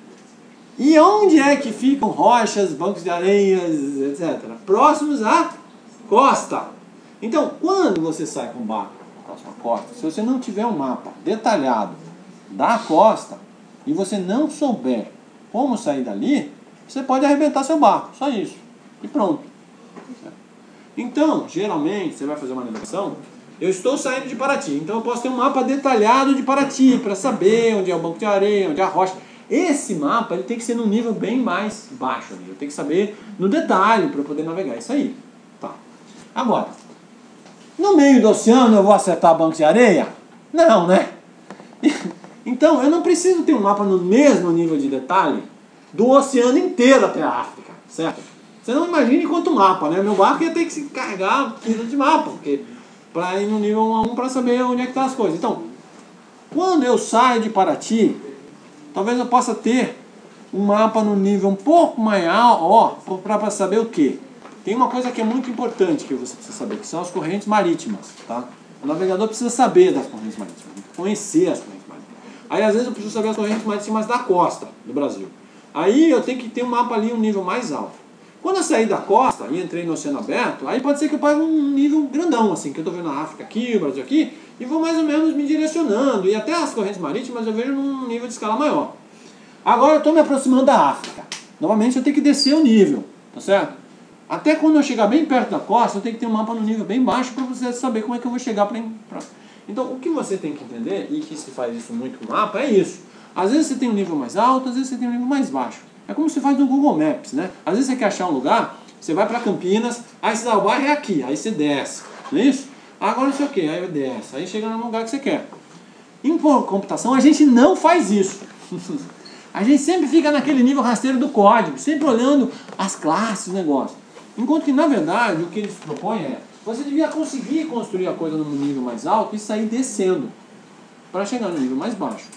E onde é que ficam rochas, bancos de areias, etcétera? Próximos à costa. Então, quando você sai com o barco próximo à costa, se você não tiver um mapa detalhado da costa e você não souber como sair dali, você pode arrebentar seu barco, só isso. E pronto. Então, geralmente, você vai fazer uma navegação, eu estou saindo de Paraty, então eu posso ter um mapa detalhado de Paraty, para saber onde é o banco de areia, onde é a rocha. Esse mapa ele tem que ser num nível bem mais baixo, eu tenho que saber no detalhe para poder navegar, isso aí. Tá. Agora, no meio do oceano eu vou acertar banco de areia? Não, né? Então, eu não preciso ter um mapa no mesmo nível de detalhe do oceano inteiro até a África, certo? Você não imagine quanto mapa, né? Meu barco ia ter que se carregar quilos de mapa, porque para ir no nível um a um para saber onde é que estão as coisas. Então, quando eu saio de Paraty, talvez eu possa ter um mapa no nível um pouco maior, ó, para saber o quê? Tem uma coisa que é muito importante que você precisa saber, que são as correntes marítimas, tá? O navegador precisa saber das correntes marítimas, conhecer as correntes marítimas. Aí, às vezes, eu preciso saber as correntes marítimas da costa do Brasil. Aí, eu tenho que ter um mapa ali, um nível mais alto. Quando eu saí da costa e entrei no oceano aberto, aí pode ser que eu pague um nível grandão, assim, que eu estou vendo a África aqui, o Brasil aqui, e vou mais ou menos me direcionando. E até as correntes marítimas eu vejo num nível de escala maior. Agora eu estou me aproximando da África. Novamente eu tenho que descer o nível, tá certo? Até quando eu chegar bem perto da costa, eu tenho que ter um mapa no nível bem baixo para você saber como é que eu vou chegar para... Pra... Então, o que você tem que entender, e que se faz isso muito com o mapa, é isso. Às vezes você tem um nível mais alto, às vezes você tem um nível mais baixo. É como se faz no Google Maps, né? Às vezes você quer achar um lugar, você vai para Campinas, aí você dá o bairro é aqui, aí você desce, não é isso? Agora não sei o que, aí desce, aí chega no lugar que você quer. Em computação a gente não faz isso. A gente sempre fica naquele nível rasteiro do código, sempre olhando as classes do negócio. Enquanto que, na verdade, o que eles propõem é, você devia conseguir construir a coisa num nível mais alto e sair descendo, para chegar no nível mais baixo.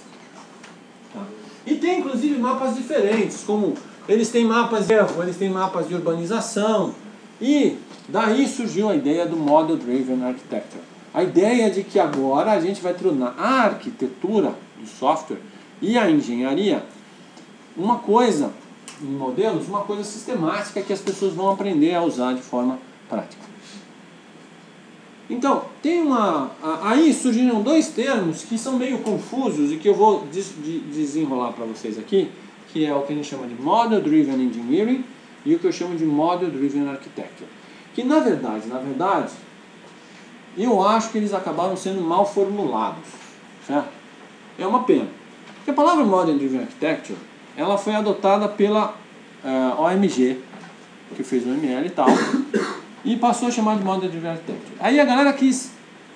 Tá? E tem, inclusive, mapas diferentes, como eles têm mapas de erro, eles têm mapas de urbanização, e daí surgiu a ideia do Model Driven Architecture. A ideia de que agora a gente vai tornar a arquitetura do software e a engenharia uma coisa, em modelos, uma coisa sistemática que as pessoas vão aprender a usar de forma prática. Então, tem uma... Aí surgiram dois termos que são meio confusos e que eu vou des, de, desenrolar para vocês aqui, que é o que a gente chama de Model Driven Engineering e o que eu chamo de Model Driven Architecture. Que na verdade, na verdade, eu acho que eles acabaram sendo mal formulados, certo? É uma pena. Porque a palavra Model Driven Architecture, ela foi adotada pela uh, O M G, que fez o M L e tal, e passou a chamar de Model Driven Architecture. Aí a galera quis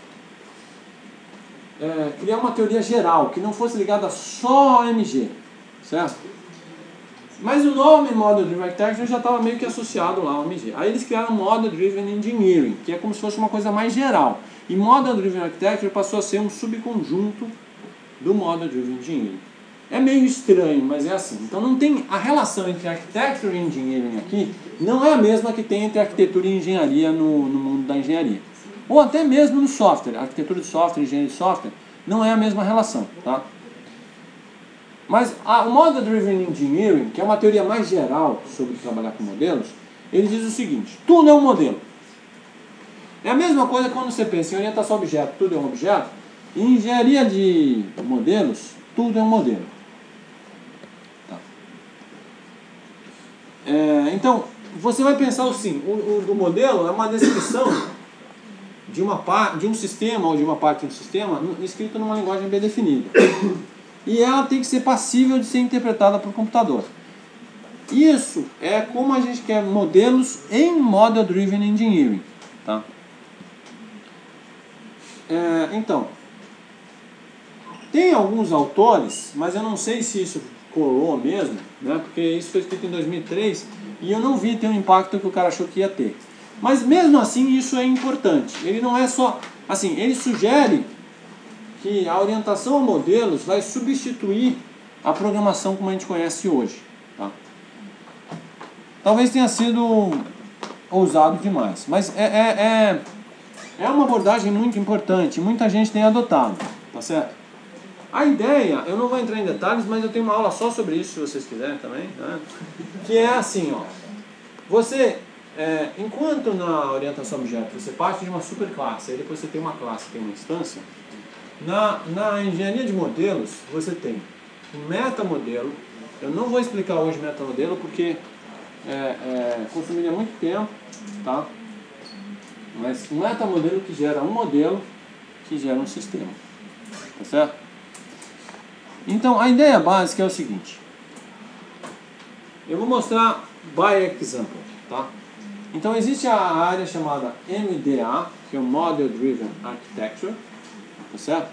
é, criar uma teoria geral, que não fosse ligada só ao O M G, certo? Mas o nome Model Driven Architecture já estava meio que associado lá ao O M G. Aí eles criaram Model Driven Engineering, que é como se fosse uma coisa mais geral. E Model Driven Architecture passou a ser um subconjunto do Model Driven Engineering. É meio estranho, mas é assim. Então não tem a relação entre Architecture e Engineering aqui, não é a mesma que tem entre arquitetura e engenharia no, no mundo da engenharia. Ou até mesmo no software, arquitetura de software e engenharia de software, não é a mesma relação, tá? Mas a, o Model Driven Engineering, que é uma teoria mais geral sobre trabalhar com modelos, ele diz o seguinte: tudo é um modelo. É a mesma coisa quando você pensa em orientação a objeto, tudo é um objeto. Em engenharia de modelos, tudo é um modelo. Tá. É, então, você vai pensar assim, o, o, o modelo é uma descrição de, uma par, de um sistema ou de uma parte de um sistema escrito numa linguagem bem definida. E ela tem que ser passível de ser interpretada por computador. Isso é como a gente quer modelos em Model Driven Engineering. Tá? É, então, tem alguns autores, mas eu não sei se isso colou mesmo, né? Porque isso foi escrito em dois mil e três e eu não vi ter um impacto que o cara achou que ia ter. Mas mesmo assim isso é importante. Ele não é só... Assim, ele sugere que a orientação a modelos vai substituir a programação como a gente conhece hoje. Tá? Talvez tenha sido ousado demais, mas é, é, é, é uma abordagem muito importante, muita gente tem adotado, tá certo? A ideia, eu não vou entrar em detalhes, mas eu tenho uma aula só sobre isso, se vocês quiserem também, né? Que é assim, ó, você, é, enquanto na orientação a objeto você parte de uma superclasse, aí depois você tem uma classe, tem uma instância, na, na engenharia de modelos você tem um metamodelo. Eu não vou explicar hoje metamodelo porque é, é, consumiria muito tempo, tá? Mas um metamodelo que gera um modelo que gera um sistema, tá certo? Então, a ideia básica é o seguinte. Eu vou mostrar by example, tá? Então, existe a área chamada M D A, que é o Model Driven Architecture, tá certo?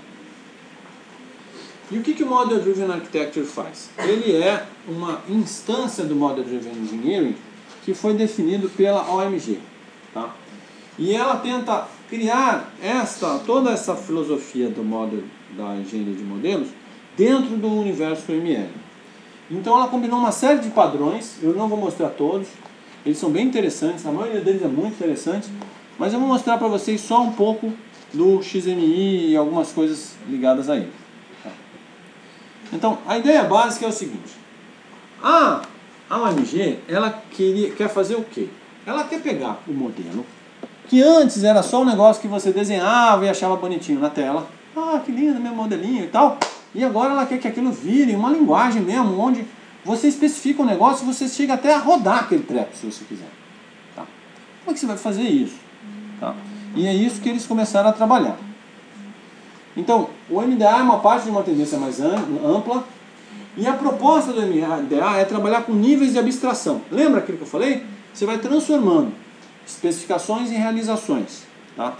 E o que, que o Model Driven Architecture faz? Ele é uma instância do Model Driven Engineering que foi definido pela O M G, tá? E ela tenta criar esta, toda essa filosofia do model, da engenharia de modelos dentro do universo M L. Então ela combinou uma série de padrões, eu não vou mostrar todos, eles são bem interessantes, a maioria deles é muito interessante, mas eu vou mostrar para vocês só um pouco do X M I e algumas coisas ligadas a ele. Tá? Então a ideia básica é o seguinte, a, a O M G ela queria, quer fazer o quê? Ela quer pegar o modelo, que antes era só um negócio que você desenhava e achava bonitinho na tela, ah, que lindo meu modelinho e tal. E agora ela quer que aquilo vire uma linguagem mesmo, onde você especifica um negócio e você chega até a rodar aquele treco, se você quiser. Tá? Como é que você vai fazer isso? Tá? E é isso que eles começaram a trabalhar. Então, o M D A é uma parte de uma tendência mais ampla, e a proposta do M D A é trabalhar com níveis de abstração. Lembra aquilo que eu falei? Você vai transformando especificações em realizações. Tá?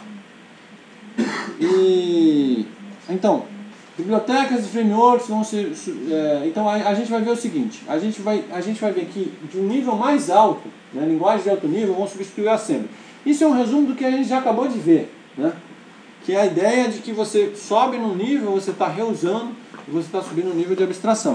E, então... bibliotecas e frameworks vão ser... É, então a, a gente vai ver o seguinte, a gente vai, a gente vai ver que de um nível mais alto, né, linguagens de alto nível vão substituir a assembly. Isso é um resumo do que a gente já acabou de ver, né? Que é a ideia de que você sobe num nível, você está reusando e você está subindo no nível de abstração.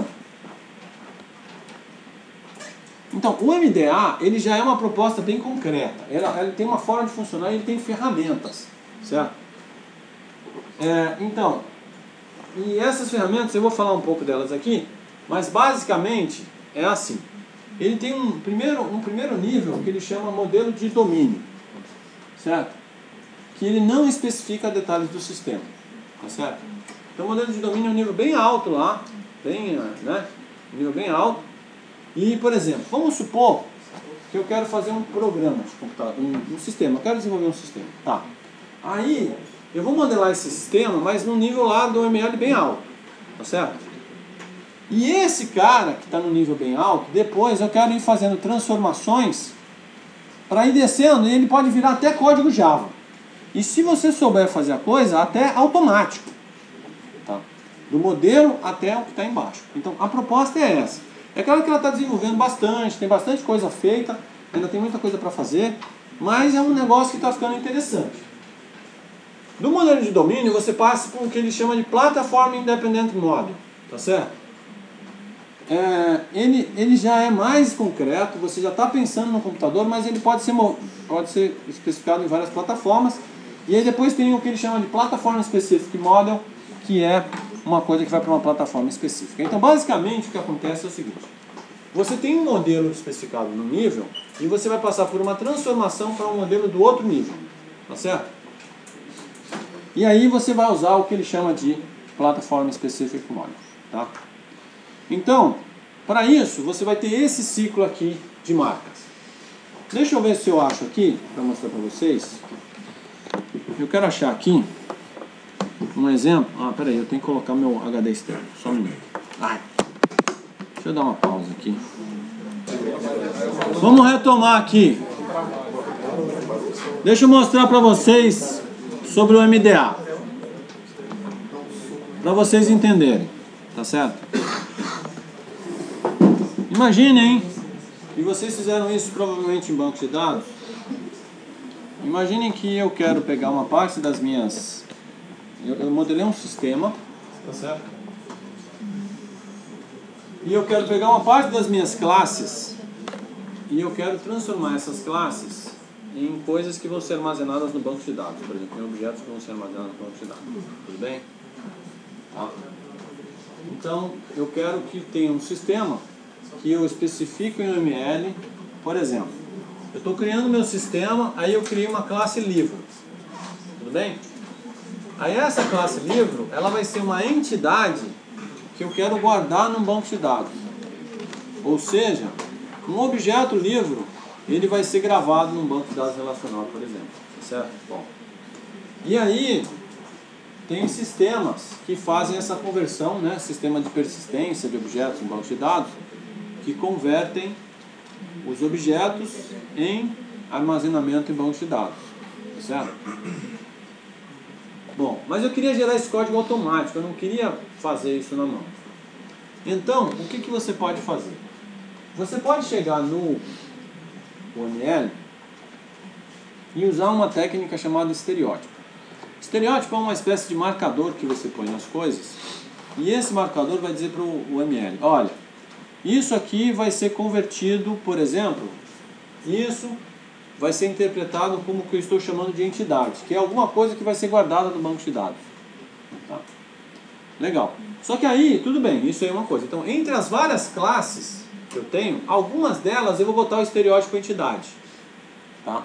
Então o M D A ele já é uma proposta bem concreta, ela, ele tem uma forma de funcionar e ele tem ferramentas, certo? É, então... E essas ferramentas, eu vou falar um pouco delas aqui, mas basicamente é assim. Ele tem um primeiro, um primeiro nível que ele chama modelo de domínio, certo? Que ele não especifica detalhes do sistema, tá certo? Então o modelo de domínio é um nível bem alto lá, bem, né? Um nível bem alto. E, por exemplo, vamos supor que eu quero fazer um programa de computador, um, um sistema, eu quero desenvolver um sistema, tá? Aí... eu vou modelar esse sistema, mas no nível lá do M L bem alto, tá certo? E esse cara que está no nível bem alto, depois eu quero ir fazendo transformações para ir descendo, e ele pode virar até código Java. E se você souber fazer a coisa, até automático, tá? Do modelo até o que está embaixo. Então a proposta é essa. É claro que ela está desenvolvendo bastante, tem bastante coisa feita, ainda tem muita coisa para fazer, mas é um negócio que está ficando interessante. Do modelo de domínio, você passa por o que ele chama de Platform Independent Model, tá certo? É, ele, ele já é mais concreto, você já está pensando no computador, mas ele pode ser, pode ser especificado em várias plataformas. E aí depois tem o que ele chama de Platform Specific Model, que é uma coisa que vai para uma plataforma específica. Então, basicamente, o que acontece é o seguinte. Você tem um modelo especificado no nível, e você vai passar por uma transformação para um modelo do outro nível, tá certo? E aí você vai usar o que ele chama de Platform Specific Model, tá? Então, para isso, você vai ter esse ciclo aqui de marcas. deixa eu ver se eu acho aqui, para mostrar para vocês. Eu quero achar aqui um exemplo. Ah, peraí, eu tenho que colocar meu H D externo. Só um minuto. Ai. Deixa eu dar uma pausa aqui. Vamos retomar aqui. Deixa eu mostrar para vocês sobre o M D A. Para vocês entenderem. Tá certo? Imaginem, e vocês fizeram isso provavelmente em banco de dados. Imaginem que eu quero pegar uma parte das minhas... Eu, eu modelei um sistema, tá certo? E eu quero pegar uma parte das minhas classes e eu quero transformar essas classes em coisas que vão ser armazenadas no banco de dados. Por exemplo, em objetos que vão ser armazenados no banco de dados. Tudo bem? Tá. Então, eu quero que tenha um sistema que eu especifico em U M L. Por exemplo, eu estou criando meu sistema, aí eu criei uma classe livro. Tudo bem? Aí essa classe livro, ela vai ser uma entidade que eu quero guardar num banco de dados. Ou seja, um objeto livro, ele vai ser gravado num banco de dados relacional, por exemplo. Certo? Bom. E aí, tem sistemas que fazem essa conversão, né? Sistema de persistência de objetos em banco de dados, que convertem os objetos em armazenamento em banco de dados. Certo? Bom, mas eu queria gerar esse código automático, eu não queria fazer isso na mão. Então, o que, que você pode fazer? Você pode chegar no U M L e usar uma técnica chamada estereótipo. Estereótipo é uma espécie de marcador que você põe nas coisas, e esse marcador vai dizer para o U M L, olha, isso aqui vai ser convertido, por exemplo, isso vai ser interpretado como o que eu estou chamando de entidade, que é alguma coisa que vai ser guardada no banco de dados. Tá? Legal. Só que aí, tudo bem, isso aí é uma coisa. Então, entre as várias classes que eu tenho, algumas delas eu vou botar o estereótipo entidade. Tá?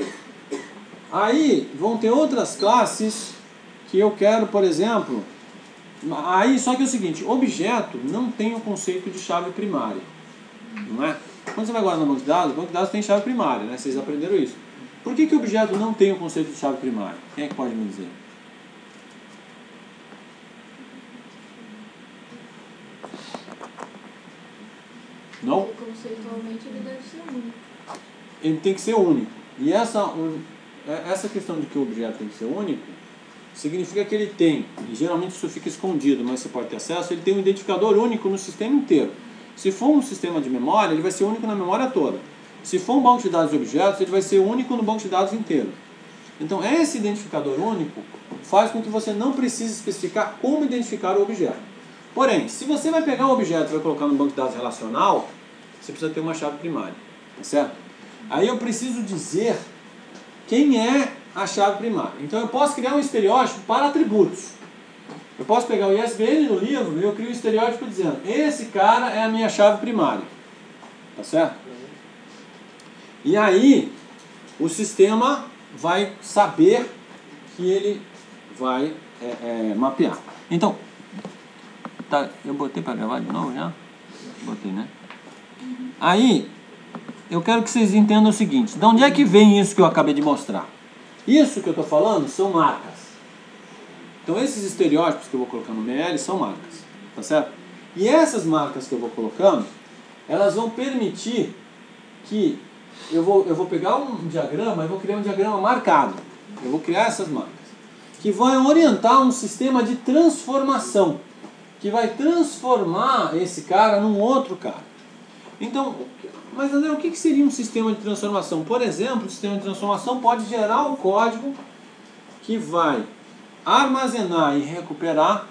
Aí, vão ter outras classes que eu quero, por exemplo... Aí, só que é o seguinte, objeto não tem o conceito de chave primária. Não é? Quando você vai guardar no banco de dados, o banco de dados tem chave primária, né? Vocês aprenderam isso. Por que que o objeto não tem o conceito de chave primária? Quem é que pode me dizer? Não? Conceitualmente ele deve ser único. Ele tem que ser único. E essa, um, essa questão de que o objeto tem que ser único, significa que ele tem, e geralmente isso fica escondido, mas você pode ter acesso, ele tem um identificador único no sistema inteiro. Se for um sistema de memória, ele vai ser único na memória toda. Se for um banco de dados de objetos, ele vai ser único no banco de dados inteiro. Então, esse identificador único faz com que você não precise especificar como identificar o objeto. Porém, se você vai pegar um objeto e vai colocar no banco de dados relacional, você precisa ter uma chave primária, tá certo? Aí eu preciso dizer quem é a chave primária. Então, eu posso criar um estereótipo para atributos. Eu posso pegar o I S B N no livro e eu crio um estereótipo dizendo, esse cara é a minha chave primária. Tá certo? E aí, o sistema vai saber que ele vai é, é, mapear. Então, tá, eu botei para gravar de novo já? Botei, né? Aí, eu quero que vocês entendam o seguinte, de onde é que vem isso que eu acabei de mostrar? Isso que eu estou falando são marcas. Então esses estereótipos que eu vou colocar no M L são marcas, tá certo? E essas marcas que eu vou colocando, elas vão permitir que eu vou, eu vou pegar um diagrama e vou criar um diagrama marcado. Eu vou criar essas marcas, que vão orientar um sistema de transformação, que vai transformar esse cara num outro cara. Então, mas André, o que seria um sistema de transformação? Por exemplo, o sistema de transformação pode gerar um código que vai armazenar e recuperar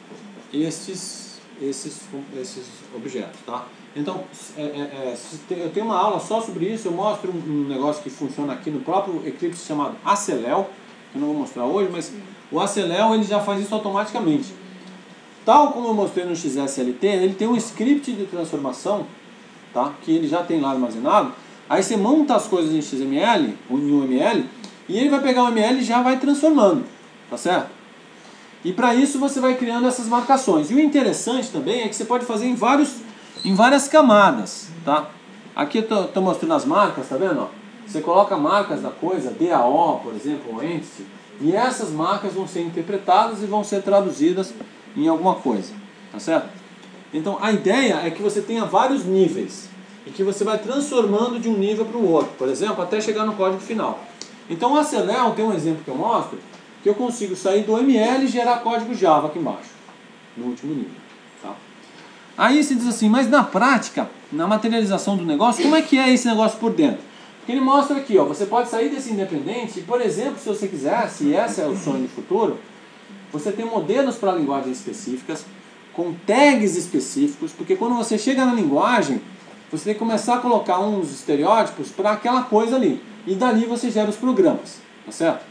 esses, esses, esses objetos, tá? Então, é, é, é, eu tenho uma aula só sobre isso, eu mostro um, um negócio que funciona aqui no próprio Eclipse chamado Aceléu, que eu não vou mostrar hoje, mas o Aceléu ele já faz isso automaticamente. Tal como eu mostrei no X S L T, ele tem um script de transformação, tá? Que ele já tem lá armazenado, aí você monta as coisas em X M L, ou em U M L, e ele vai pegar o M L e já vai transformando. Tá certo? E para isso você vai criando essas marcações. E o interessante também é que você pode fazer em, vários, em várias camadas. Tá? Aqui eu estou mostrando as marcas, tá vendo? Você coloca marcas da coisa, D A O, por exemplo, ou Entity, e essas marcas vão ser interpretadas e vão ser traduzidas em alguma coisa, tá certo? Então a ideia é que você tenha vários níveis e que você vai transformando de um nível para o outro, por exemplo, até chegar no código final. Então o Acelel tem um exemplo que eu mostro, que eu consigo sair do M L e gerar código Java aqui embaixo, no último nível. Tá? Aí você diz assim, mas na prática, na materialização do negócio, como é que é esse negócio por dentro? Porque ele mostra aqui, ó, você pode sair desse independente e, por exemplo, se você quiser, se esse é o sonho do futuro, você tem modelos para linguagens específicas, com tags específicos, porque quando você chega na linguagem, você tem que começar a colocar uns estereótipos para aquela coisa ali. E dali você gera os programas, tá certo?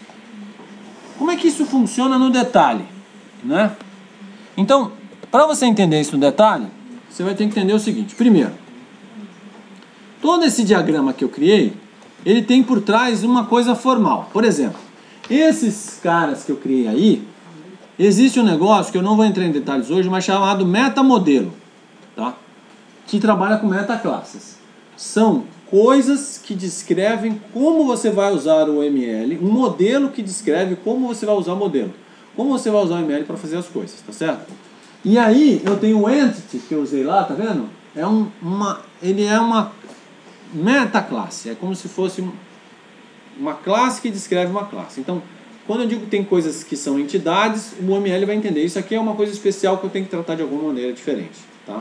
Como é que isso funciona no detalhe, né? Então, para você entender isso no detalhe, você vai ter que entender o seguinte. Primeiro, todo esse diagrama que eu criei, ele tem por trás uma coisa formal. Por exemplo, esses caras que eu criei aí, existe um negócio que eu não vou entrar em detalhes hoje, mas chamado metamodelo, tá? Que trabalha com metaclasses. São coisas que descrevem como você vai usar o M L, um modelo que descreve como você vai usar o modelo. Como você vai usar o M L para fazer as coisas, tá certo? E aí eu tenho o entity que eu usei lá, tá vendo? É um, uma, ele é uma metaclasse, é como se fosse um, uma classe que descreve uma classe. Então, quando eu digo que tem coisas que são entidades, o M L vai entender. Isso aqui é uma coisa especial que eu tenho que tratar de alguma maneira diferente, tá?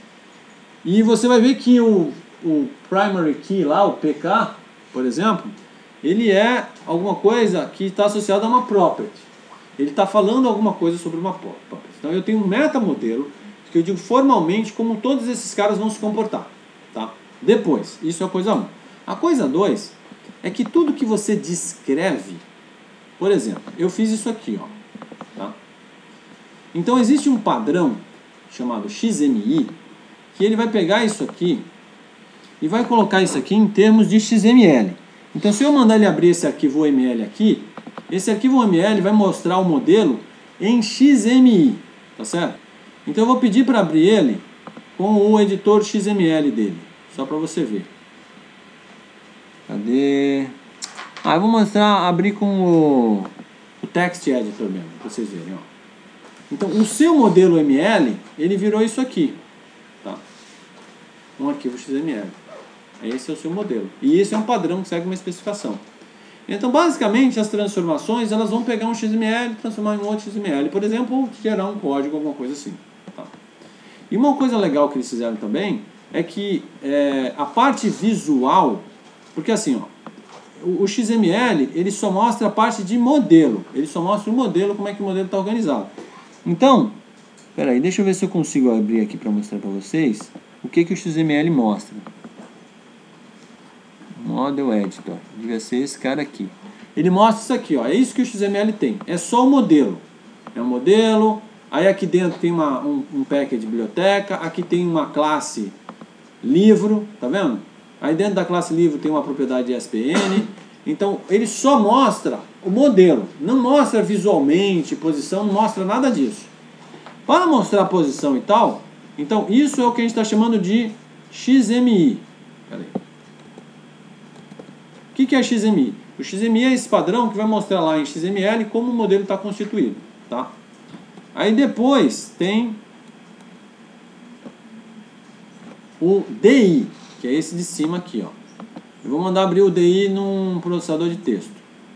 E você vai ver que o, o primary key lá, o P K, por exemplo, ele é alguma coisa que está associada a uma property. Ele está falando alguma coisa sobre uma property. Então eu tenho um metamodelo que eu digo formalmente como todos esses caras vão se comportar, tá? Depois, isso é a coisa um. A coisa dois é que tudo que você descreve, por exemplo, eu fiz isso aqui, ó, tá? Então existe um padrão chamado X M I que ele vai pegar isso aqui e vai colocar isso aqui em termos de X M L. Então se eu mandar ele abrir esse arquivo U M L aqui, esse arquivo U M L vai mostrar o modelo em X M I, tá certo? Então eu vou pedir para abrir ele com o editor X M L dele, só para você ver. Cadê? Ah, eu vou mostrar, abrir com o, o Text Editor mesmo, para vocês verem, ó. Então o seu modelo M L, ele virou isso aqui, tá? Um arquivo X M L. Esse é o seu modelo. E esse é um padrão que segue uma especificação. Então, basicamente, as transformações, elas vão pegar um X M L e transformar em outro X M L. Por exemplo, gerar um código, alguma coisa assim. Tá? E uma coisa legal que eles fizeram também é que é, a parte visual, porque assim, ó, o, o X M L, ele só mostra a parte de modelo. Ele só mostra o modelo, como é que o modelo está organizado. Então, peraí, deixa eu ver se eu consigo abrir aqui para mostrar para vocês o que, que o X M L mostra. Model Editor, devia ser esse cara aqui. Ele mostra isso aqui, ó. É isso que o X M L tem. É só o modelo. É um modelo. Aí aqui dentro tem uma, um, um package de biblioteca. Aqui tem uma classe livro, tá vendo? Aí dentro da classe livro tem uma propriedade de S P N. Então ele só mostra o modelo. Não mostra visualmente, posição, não mostra nada disso. Para mostrar a posição e tal, então isso é o que a gente está chamando de X M I. Peraí. O que, que é X M I? O X M I é esse padrão que vai mostrar lá em X M L como o modelo está constituído, tá? Aí depois tem o D I, que é esse de cima aqui, ó. Eu vou mandar abrir o D I num processador de texto.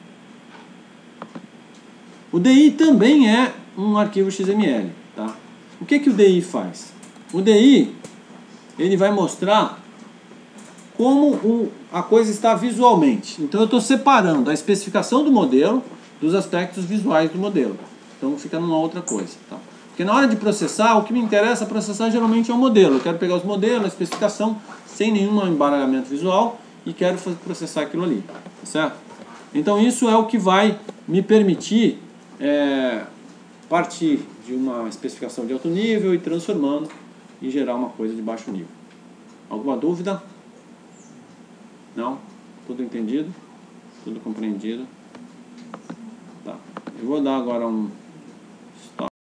O D I também é um arquivo X M L, tá? O que, que o D I faz? O D I, ele vai mostrar como o, a coisa está visualmente. Então eu estou separando a especificação do modelo dos aspectos visuais do modelo. Então fica numa outra coisa, tá? Porque na hora de processar, o que me interessa processar geralmente é o modelo. Eu quero pegar os modelos, a especificação, sem nenhum embaralhamento visual e quero processar aquilo ali, tá certo? Então isso é o que vai me permitir é, partir de uma especificação de alto nível e transformando e gerar uma coisa de baixo nível. Alguma dúvida? Não? Tudo entendido? Tudo compreendido? Tá. Eu vou dar agora um